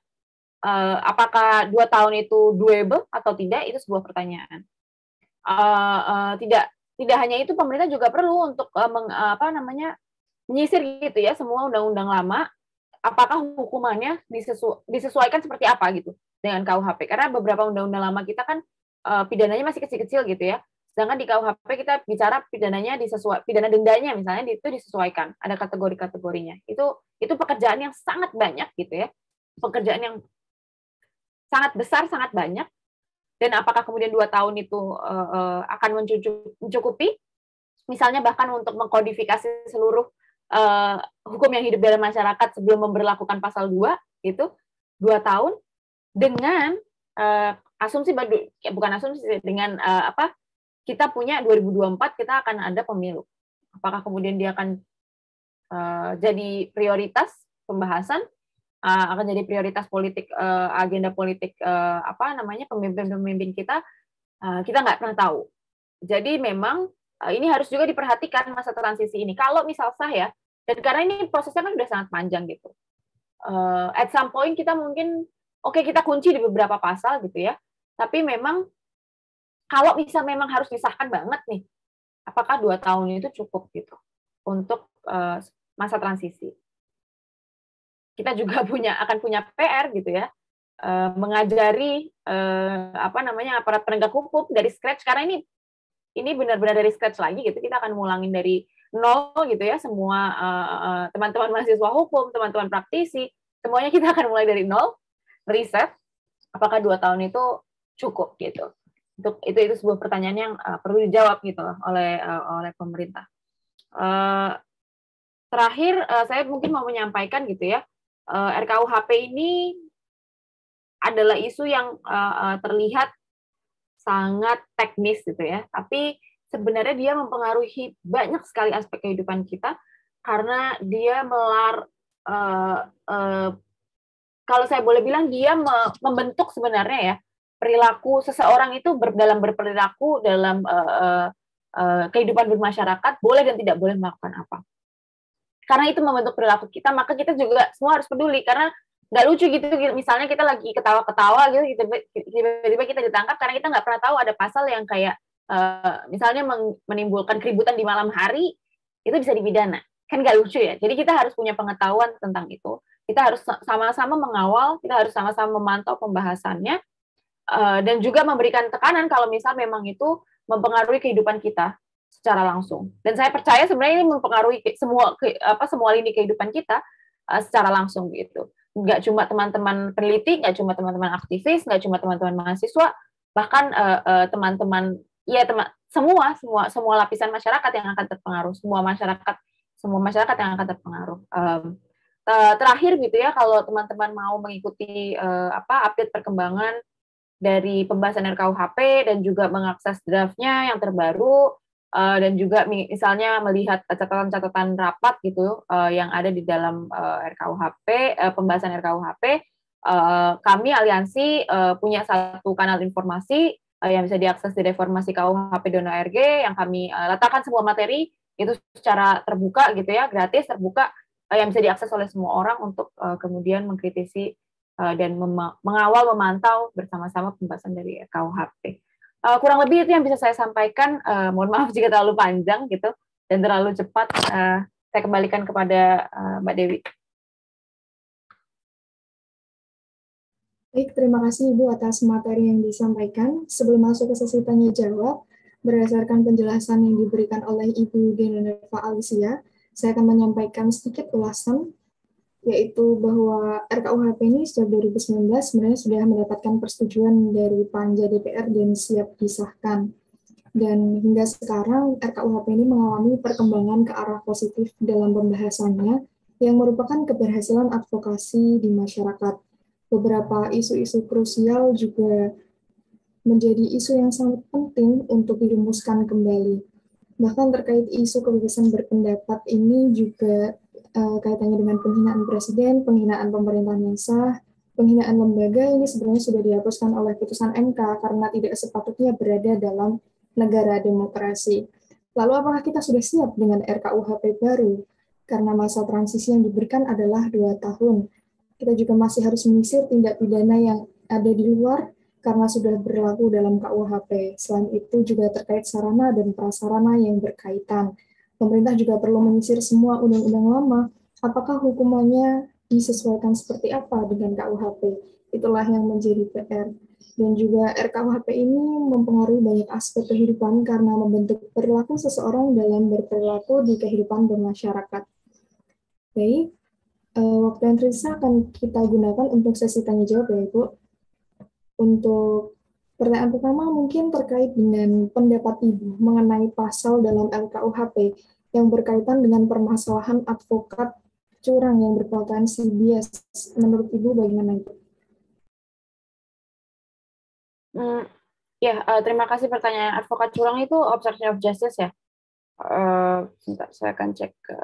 2 tahun itu doable atau tidak, itu sebuah pertanyaan. tidak hanya itu, pemerintah juga perlu untuk menyisir gitu ya semua undang-undang lama, apakah hukumannya disesuaikan seperti apa gitu dengan KUHP. Karena beberapa undang-undang lama kita kan pidananya masih kecil-kecil gitu ya. Sedangkan di KUHP kita bicara pidananya pidana dendanya misalnya itu disesuaikan, ada kategori-kategorinya. Itu pekerjaan yang sangat banyak gitu ya. Pekerjaan yang sangat besar, sangat banyak. Dan apakah kemudian 2 tahun itu akan mencukupi? Misalnya bahkan untuk mengkodifikasi seluruh hukum yang hidup dalam masyarakat sebelum memberlakukan pasal 2 itu 2 tahun dengan asumsi bukan asumsi dengan kita punya 2024 kita akan ada pemilu. Apakah kemudian dia akan jadi prioritas pembahasan, akan jadi prioritas politik, agenda politik pemimpin-pemimpin kita nggak pernah tahu. Jadi memang ini harus juga diperhatikan masa transisi ini. Kalau misal sah ya, dan karena ini prosesnya kan sudah sangat panjang gitu. At some point kita mungkin kita kunci di beberapa pasal gitu ya. Tapi memang kalau bisa memang harus disahkan banget nih, apakah 2 tahun itu cukup gitu untuk masa transisi. Kita juga akan punya PR gitu ya, mengajari aparat penegak hukum dari scratch, karena ini benar-benar dari scratch lagi gitu. Kita akan ngulangin dari nol gitu ya, semua teman-teman mahasiswa hukum, teman-teman praktisi, semuanya kita akan mulai dari nol, riset apakah 2 tahun itu cukup gitu. Itu sebuah pertanyaan yang perlu dijawab gitu oleh pemerintah. Terakhir saya mungkin mau menyampaikan gitu ya, RKUHP ini adalah isu yang terlihat sangat teknis gitu ya, tapi sebenarnya dia mempengaruhi banyak sekali aspek kehidupan kita karena dia kalau saya boleh bilang dia membentuk sebenarnya ya perilaku seseorang itu dalam berperilaku dalam kehidupan bermasyarakat, boleh dan tidak boleh melakukan apa. Karena itu membentuk perilaku kita, maka kita juga semua harus peduli, karena nggak lucu gitu, misalnya kita lagi ketawa-ketawa gitu, tiba-tiba kita ditangkap karena kita nggak pernah tahu ada pasal yang kayak misalnya menimbulkan keributan di malam hari, itu bisa dipidana. Kan nggak lucu ya, jadi kita harus punya pengetahuan tentang itu, kita harus sama-sama mengawal, kita harus sama-sama memantau pembahasannya, dan juga memberikan tekanan kalau misal memang itu mempengaruhi kehidupan kita secara langsung. Dan saya percaya sebenarnya ini mempengaruhi semua lini kehidupan kita secara langsung gitu. Nggak cuma teman-teman peneliti, nggak cuma teman-teman aktivis, nggak cuma teman-teman mahasiswa, bahkan teman-teman semua lapisan masyarakat yang akan terpengaruh, semua masyarakat yang akan terpengaruh. Terakhir gitu ya, kalau teman-teman mau mengikuti update perkembangan dari pembahasan RKUHP dan juga mengakses draftnya yang terbaru, dan juga misalnya melihat catatan-catatan rapat gitu yang ada di dalam RKUHP, pembahasan RKUHP, kami aliansi punya satu kanal informasi yang bisa diakses di reformasi-kuhp.org yang kami letakkan semua materi itu secara terbuka gitu ya, gratis, terbuka, yang bisa diakses oleh semua orang untuk kemudian mengkritisi dan mengawal, memantau bersama-sama pembahasan dari KUHP. Kurang lebih itu yang bisa saya sampaikan. Mohon maaf jika terlalu panjang gitu dan terlalu cepat. Saya kembalikan kepada Mbak Dewi. Baik, terima kasih Ibu atas materi yang disampaikan. Sebelum masuk ke sesi tanya jawab, berdasarkan penjelasan yang diberikan oleh Ibu Genoveva Alicia, saya akan menyampaikan sedikit ulasan, yaitu bahwa RKUHP ini sejak 2019 sebenarnya sudah mendapatkan persetujuan dari Panja DPR dan siap disahkan. Dan hingga sekarang RKUHP ini mengalami perkembangan ke arah positif dalam pembahasannya yang merupakan keberhasilan advokasi di masyarakat. Beberapa isu-isu krusial juga menjadi isu yang sangat penting untuk dirumuskan kembali. Bahkan terkait isu kebebasan berpendapat ini juga kaitannya dengan penghinaan presiden, penghinaan pemerintahan yang sah, penghinaan lembaga ini sebenarnya sudah dihapuskan oleh putusan MK karena tidak sepatutnya berada dalam negara demokrasi. Lalu apakah kita sudah siap dengan RKUHP baru? Karena masa transisi yang diberikan adalah 2 tahun. Kita juga masih harus menyisir tindak pidana yang ada di luar karena sudah berlaku dalam KUHP. Selain itu juga terkait sarana dan prasarana yang berkaitan. Pemerintah juga perlu menyisir semua undang-undang lama, apakah hukumannya disesuaikan seperti apa dengan KUHP. Itulah yang menjadi PR. Dan juga RKUHP ini mempengaruhi banyak aspek kehidupan karena membentuk perilaku seseorang dalam berperilaku di kehidupan bermasyarakat. Baik, waktu yang tersisa akan kita gunakan untuk sesi tanya jawab ya Ibu. Untuk pertanyaan pertama mungkin terkait dengan pendapat Ibu mengenai pasal dalam RKUHP yang berkaitan dengan permasalahan advokat curang yang berpotensi bias. Menurut Ibu bagaimana Ibu? Terima kasih pertanyaan. Advokat curang itu obstruction of justice ya? Sebentar, saya akan cek ke...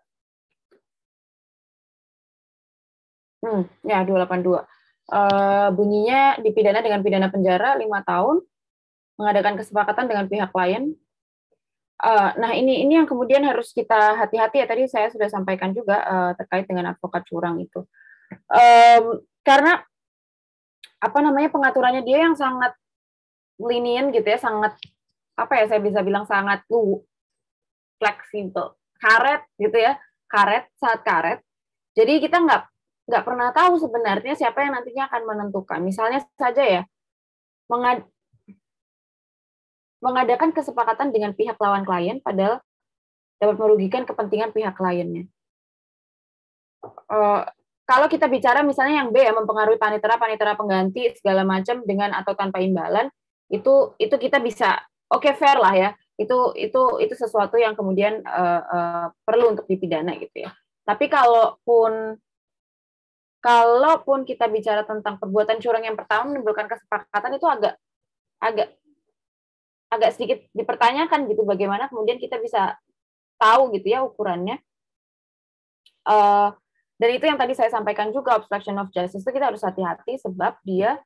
Ya, 282. Bunyinya dipidana dengan pidana penjara 5 tahun, mengadakan kesepakatan dengan pihak klien. Nah, ini yang kemudian harus kita hati-hati ya. Tadi saya sudah sampaikan juga terkait dengan advokat curang itu. Karena apa namanya pengaturannya dia yang sangat lenient gitu ya, sangat apa ya saya bisa bilang sangat fleksibel, karet gitu ya, sangat karet. Jadi kita nggak pernah tahu sebenarnya siapa yang nantinya akan menentukan. Misalnya saja ya, mengadakan kesepakatan dengan pihak lawan klien padahal dapat merugikan kepentingan pihak kliennya. Kalau kita bicara misalnya yang B ya, mempengaruhi panitera pengganti segala macam dengan atau tanpa imbalan, itu kita bisa fair lah ya. Itu sesuatu yang kemudian perlu untuk dipidana gitu ya. Tapi kalaupun kita bicara tentang perbuatan curang yang pertama menimbulkan kesepakatan, itu agak sedikit dipertanyakan gitu, bagaimana kemudian kita bisa tahu gitu ya ukurannya. Dan itu yang tadi saya sampaikan juga, obstruction of justice itu kita harus hati-hati sebab dia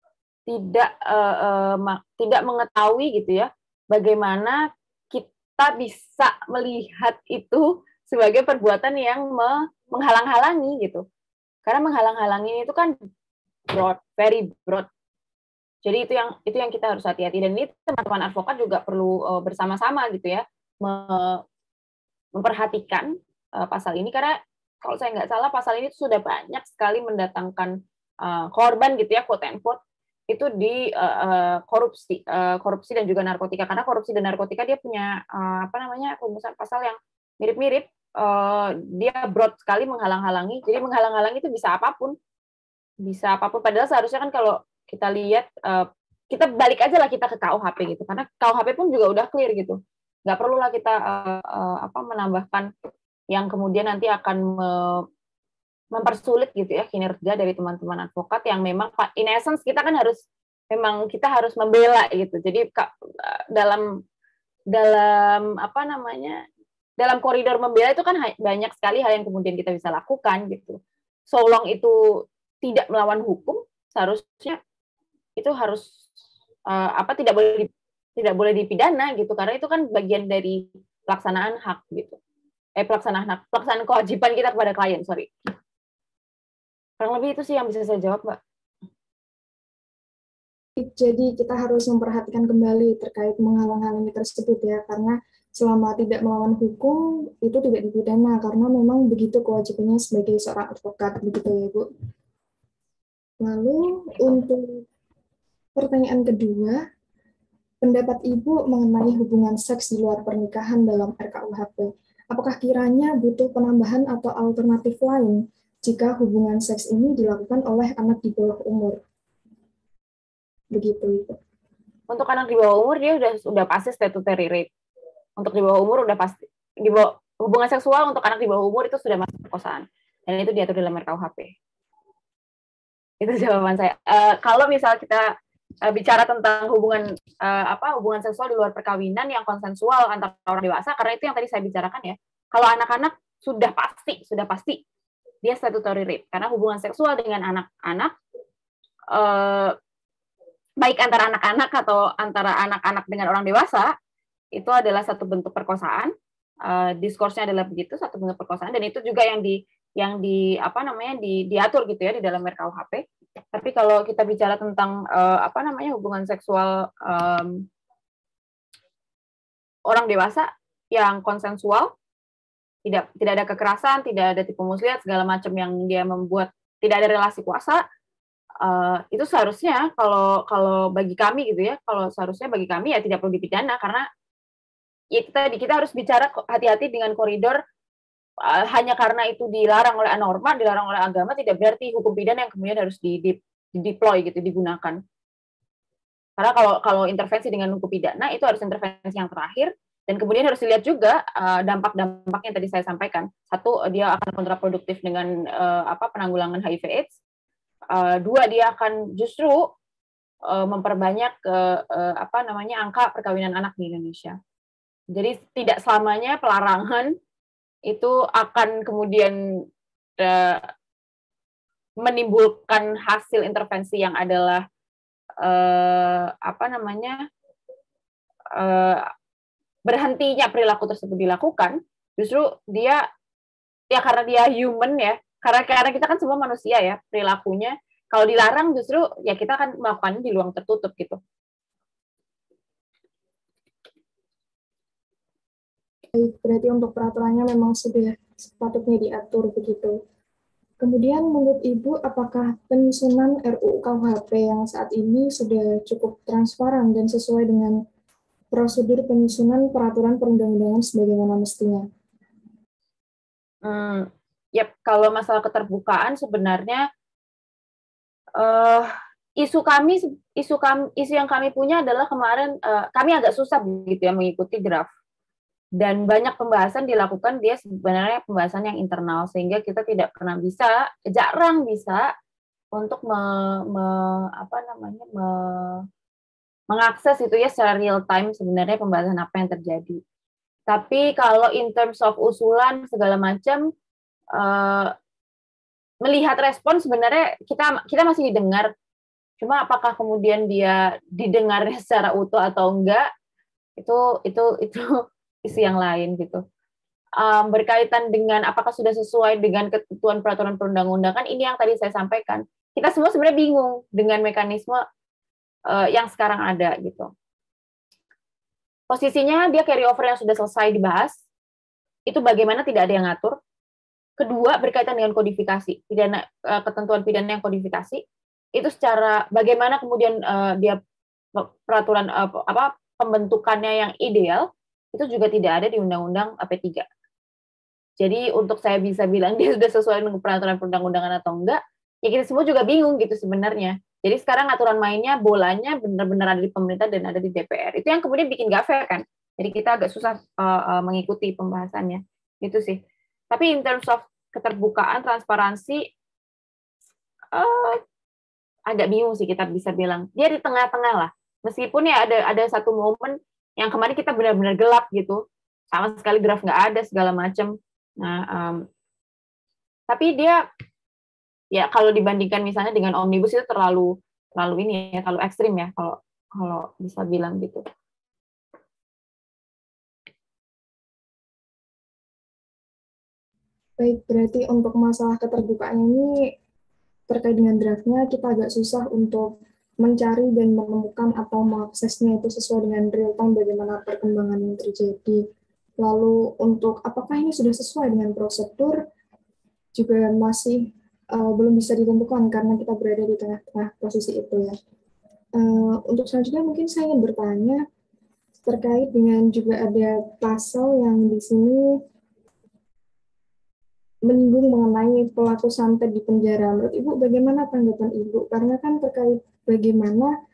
tidak mengetahui gitu ya bagaimana kita bisa melihat itu sebagai perbuatan yang menghalang-halangi gitu. Karena menghalang-halangi itu kan broad, very broad. Jadi itu yang kita harus hati-hati, dan ini teman-teman advokat juga perlu bersama-sama gitu ya memperhatikan pasal ini, karena kalau saya nggak salah pasal ini sudah banyak sekali mendatangkan korban gitu ya, quote and quote, itu di korupsi dan juga narkotika. Karena korupsi dan narkotika dia punya rumusan pasal yang mirip-mirip, dia broad sekali menghalang-halangi. Jadi menghalang-halangi itu bisa apapun. Padahal seharusnya kan kalau kita lihat, kita balik aja lah kita ke KUHP gitu, karena KUHP pun juga udah clear gitu. Nggak perlulah kita menambahkan yang kemudian nanti akan mempersulit gitu ya kinerja dari teman-teman advokat yang memang in essence kita kan harus membela gitu. Jadi dalam dalam koridor membela itu kan banyak sekali hal yang kemudian kita bisa lakukan gitu. So long itu tidak melawan hukum, seharusnya itu harus tidak boleh dipidana gitu, karena itu kan bagian dari pelaksanaan hak gitu. Pelaksanaan kewajiban kita kepada klien, sorry. Kurang lebih itu sih yang bisa saya jawab, Mbak. Jadi kita harus memperhatikan kembali terkait menghalang-halangi tersebut ya, karena selama tidak melawan hukum itu tidak dipidana, karena memang begitu kewajibannya sebagai seorang advokat, begitu ya Bu. Lalu untuk pertanyaan kedua, pendapat Ibu mengenai hubungan seks di luar pernikahan dalam RKUHP. Apakah kiranya butuh penambahan atau alternatif lain jika hubungan seks ini dilakukan oleh anak di bawah umur? Begitu Ibu. Untuk anak di bawah umur dia sudah pasti statutory rape. Untuk di bawah umur udah pasti hubungan seksual untuk anak di bawah umur itu sudah masuk perkosaan, dan itu diatur dalam RKUHP. Itu jawaban saya. Kalau misal kita bicara tentang hubungan seksual di luar perkawinan yang konsensual antara orang dewasa, karena itu yang tadi saya bicarakan ya. Kalau anak-anak sudah pasti dia statutory rape, karena hubungan seksual dengan anak-anak, baik antara anak-anak atau antara anak-anak dengan orang dewasa, itu adalah satu bentuk perkosaan. Diskursnya adalah begitu, satu bentuk perkosaan, dan itu juga yang diatur gitu ya di dalam RKUHP. Tapi kalau kita bicara tentang hubungan seksual orang dewasa yang konsensual, tidak ada kekerasan, tidak ada tipu muslihat segala macam yang dia membuat tidak ada relasi kuasa, itu seharusnya kalau bagi kami gitu ya, kalau seharusnya bagi kami ya tidak perlu dipidana, karena ya kita harus bicara hati-hati dengan koridor. Hanya karena itu dilarang oleh norma, dilarang oleh agama, tidak berarti hukum pidana yang kemudian harus deploy gitu, digunakan. Karena kalau intervensi dengan hukum pidana itu harus intervensi yang terakhir, dan kemudian harus dilihat juga dampak-dampaknya yang tadi saya sampaikan. Satu, dia akan kontraproduktif dengan penanggulangan HIV/AIDS. Dua, dia akan justru memperbanyak angka perkawinan anak di Indonesia. Jadi tidak selamanya pelarangan itu akan kemudian menimbulkan hasil intervensi yang adalah berhentinya perilaku tersebut dilakukan. Justru dia ya karena dia human ya, karena kita kan semua manusia ya, perilakunya kalau dilarang justru ya kita akan melakukannya di ruang tertutup gitu. Berarti untuk peraturannya memang sudah sepatutnya diatur begitu. Kemudian menurut Ibu, apakah penyusunan RUU KUHP yang saat ini sudah cukup transparan dan sesuai dengan prosedur penyusunan peraturan perundang-undangan sebagaimana mestinya? Kalau masalah keterbukaan sebenarnya isu yang kami punya adalah kemarin kami agak susah begitu ya mengikuti draft. Dan banyak pembahasan dilakukan dia sebenarnya pembahasan yang internal, sehingga kita jarang bisa untuk mengakses itu ya secara real time sebenarnya pembahasan apa yang terjadi. Tapi kalau in terms of usulan segala macam, melihat respon sebenarnya kita masih didengar. Cuma apakah kemudian dia didengarnya secara utuh atau enggak, itu isu yang lain gitu. Berkaitan dengan apakah sudah sesuai dengan ketentuan peraturan perundang-undangan, ini yang tadi saya sampaikan. Kita semua sebenarnya bingung dengan mekanisme yang sekarang ada gitu. Posisinya dia carry over yang sudah selesai dibahas, itu bagaimana tidak ada yang ngatur. Kedua, berkaitan dengan kodifikasi, ketentuan pidana yang kodifikasi, itu secara bagaimana kemudian dia peraturan pembentukannya yang ideal, itu juga tidak ada di Undang-Undang P3. Jadi untuk saya bisa bilang dia sudah sesuai dengan peraturan perundang-undangan atau enggak, ya kita semua juga bingung gitu sebenarnya. Jadi sekarang aturan mainnya, bolanya benar-benar ada di pemerintah dan ada di DPR. Itu yang kemudian bikin gak fair kan. Jadi kita agak susah mengikuti pembahasannya. Gitu sih. Tapi in terms of keterbukaan, transparansi, agak bingung sih kita bisa bilang. Dia di tengah-tengah lah. Meskipun ya ada satu momen yang kemarin kita benar-benar gelap gitu, sama sekali draft nggak ada segala macam. Nah, tapi dia ya kalau dibandingkan misalnya dengan omnibus itu terlalu ini ya, terlalu ekstrim ya kalau bisa bilang gitu. Baik, berarti untuk masalah keterbukaan ini terkait dengan draftnya kita agak susah untuk mencari dan menemukan atau mengaksesnya itu sesuai dengan real time bagaimana perkembangan yang terjadi. Lalu untuk apakah ini sudah sesuai dengan prosedur juga masih belum bisa ditentukan karena kita berada di tengah-tengah posisi itu ya. Untuk selanjutnya mungkin saya ingin bertanya terkait dengan juga ada pasal yang di sini menyinggung mengenai pelaku santet di penjara. Menurut Ibu bagaimana tanggapan Ibu? Karena kan terkait bagaimana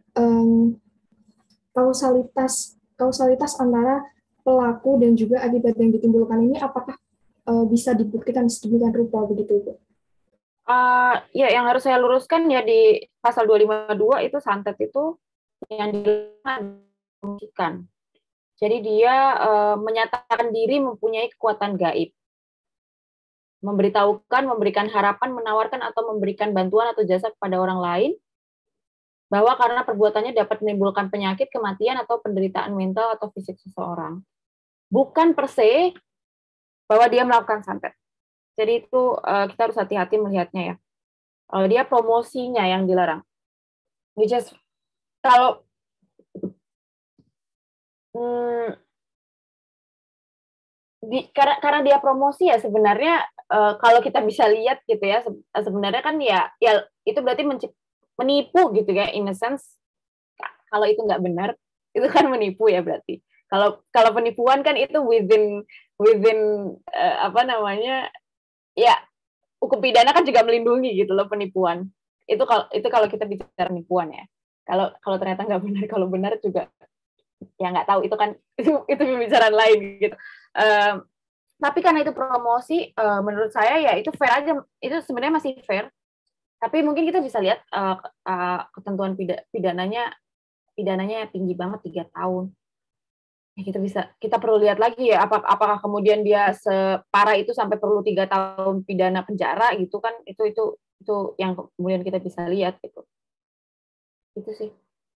kausalitas antara pelaku dan juga akibat yang ditimbulkan ini apakah bisa dibuktikan sedemikian rupa begitu Ibu? Ya yang harus saya luruskan ya di pasal 252 itu santet itu yang dilakukan. Jadi dia menyatakan diri mempunyai kekuatan gaib. Memberitahukan, memberikan harapan, menawarkan atau memberikan bantuan atau jasa kepada orang lain, bahwa karena perbuatannya dapat menimbulkan penyakit, kematian, atau penderitaan mental atau fisik seseorang. Bukan per se bahwa dia melakukan santet. Jadi itu kita harus hati-hati melihatnya ya. Dia promosinya yang dilarang. Which is kalau hmm, karena dia promosi ya sebenarnya kalau kita bisa lihat gitu ya sebenarnya kan ya itu berarti menipu gitu ya in a sense. Kalau itu nggak benar itu kan menipu ya berarti. Kalau penipuan kan itu within within apa namanya ya hukum pidana kan juga melindungi gitu loh penipuan. Itu kalau kita bicara penipuan ya. Kalau ternyata nggak benar, kalau benar juga ya nggak tahu, itu kan itu pembicaraan lain gitu. Tapi karena itu promosi, menurut saya ya itu fair aja, itu sebenarnya masih fair. Tapi mungkin kita bisa lihat ketentuan pidananya tinggi banget 3 tahun. Ya kita perlu lihat lagi ya apakah kemudian dia separah itu sampai perlu 3 tahun pidana penjara gitu kan, itu yang kemudian kita bisa lihat gitu. Itu sih.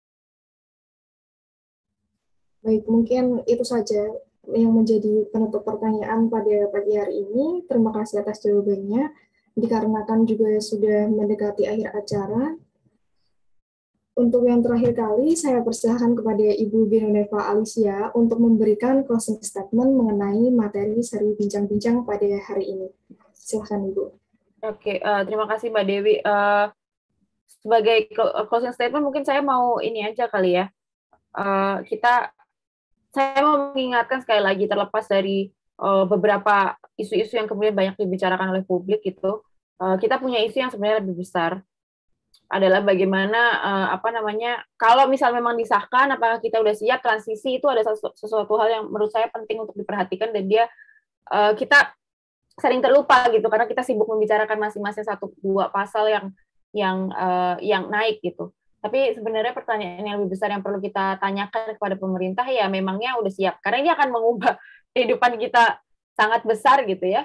Baik, mungkin itu saja yang menjadi penutup pertanyaan pada pagi hari ini. Terima kasih atas jawabannya. Dikarenakan juga sudah mendekati akhir acara, untuk yang terakhir kali, saya persilahkan kepada Ibu Genoveva Alicia untuk memberikan closing statement mengenai materi seri bincang-bincang pada hari ini. Silahkan, Ibu. Oke, terima kasih Mbak Dewi. Sebagai closing statement mungkin saya mau ini aja kali ya. Saya mau mengingatkan sekali lagi, terlepas dari beberapa isu-isu yang kemudian banyak dibicarakan oleh publik gitu, kita punya isu yang sebenarnya lebih besar, adalah bagaimana apa namanya, kalau misal memang disahkan, apakah kita udah siap transisi, itu ada sesuatu hal yang menurut saya penting untuk diperhatikan, dan kita sering terlupa gitu karena kita sibuk membicarakan masing-masing 1-2 pasal yang naik gitu. Tapi sebenarnya pertanyaan yang lebih besar yang perlu kita tanyakan kepada pemerintah ya memangnya udah siap, karena ini akan mengubah kehidupan kita sangat besar gitu ya.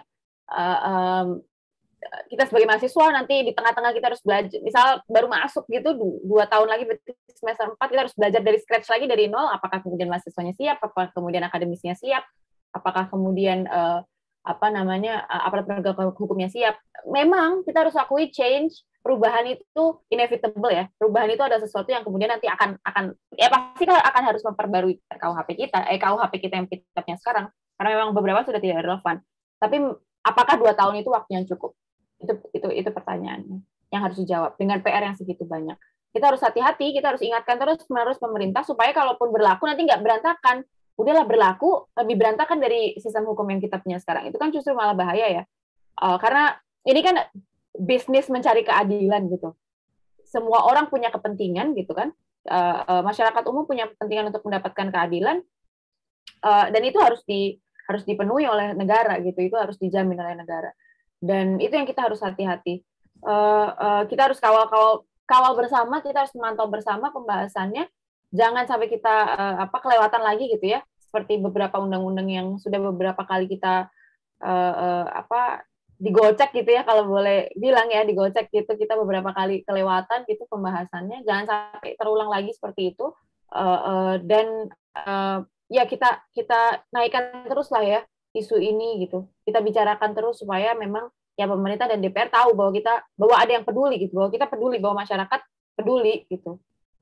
Kita sebagai mahasiswa nanti di tengah-tengah kita harus belajar, misal baru masuk gitu 2 tahun lagi berarti semester 4 kita harus belajar dari scratch lagi dari nol. Apakah kemudian mahasiswanya siap, apakah kemudian akademisnya siap, apakah kemudian apa namanya aparat penegak hukumnya siap. Memang kita harus akui change, perubahan itu inevitable ya. Perubahan itu ada sesuatu yang kemudian nanti akan ya pasti akan harus memperbarui KUHP kita yang kita punya sekarang, karena memang beberapa sudah tidak relevan. Tapi apakah 2 tahun itu waktu yang cukup? Itu pertanyaannya yang harus dijawab dengan PR yang segitu banyak. Kita harus hati-hati, kita harus ingatkan terus menerus pemerintah supaya kalaupun berlaku nanti nggak berantakan. Udahlah, berlaku lebih berantakan dari sistem hukum yang kita punya sekarang. Itu kan justru malah bahaya ya. Karena ini kan bisnis mencari keadilan gitu. Semua orang punya kepentingan gitu kan. Masyarakat umum punya kepentingan untuk mendapatkan keadilan, dan itu harus dipenuhi oleh negara gitu. Itu harus dijamin oleh negara. Dan itu yang kita harus hati-hati. Kita harus kawal bersama, kita harus memantau bersama pembahasannya. Jangan sampai kita kelewatan lagi gitu ya. Seperti beberapa undang-undang yang sudah beberapa kali kita digocek gitu ya, kalau boleh bilang ya, digocek gitu, kita beberapa kali kelewatan gitu pembahasannya. Jangan sampai terulang lagi seperti itu. Dan ya kita naikkan terus lah ya isu ini gitu. Kita bicarakan terus supaya memang ya pemerintah dan DPR tahu bahwa ada yang peduli gitu, bahwa kita peduli, bahwa masyarakat peduli gitu.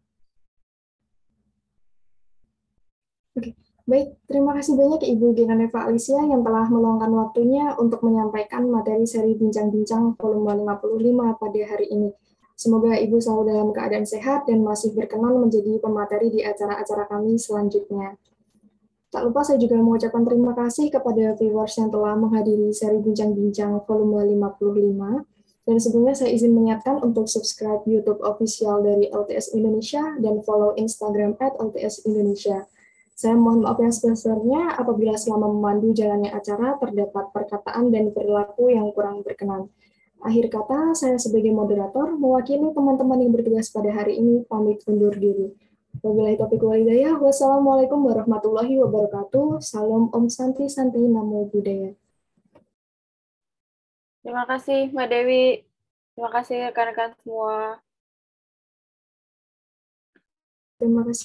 Oke, baik. Terima kasih banyak Ibu Genoveva Alicia yang telah meluangkan waktunya untuk menyampaikan materi seri bincang-bincang volume 55 pada hari ini. Semoga Ibu selalu dalam keadaan sehat dan masih berkenan menjadi pemateri di acara-acara kami selanjutnya. Tak lupa saya juga mengucapkan terima kasih kepada viewers yang telah menghadiri seri bincang-bincang volume 55. Dan sebelumnya saya izin mengingatkan untuk subscribe YouTube official dari LTS Indonesia dan follow Instagram @LTS Indonesia. Saya mohon maaf yang sebesarnya apabila selama memandu jalannya acara terdapat perkataan dan perilaku yang kurang berkenan. Akhir kata, saya sebagai moderator mewakili teman-teman yang bertugas pada hari ini pamit undur diri. Wabillahi taufiq wal hidayah. Wassalamualaikum warahmatullahi wabarakatuh. Salam Om Santi Santi Namo Buddhaya. Terima kasih Mbak Dewi. Terima kasih rekan-rekan semua. Terima kasih.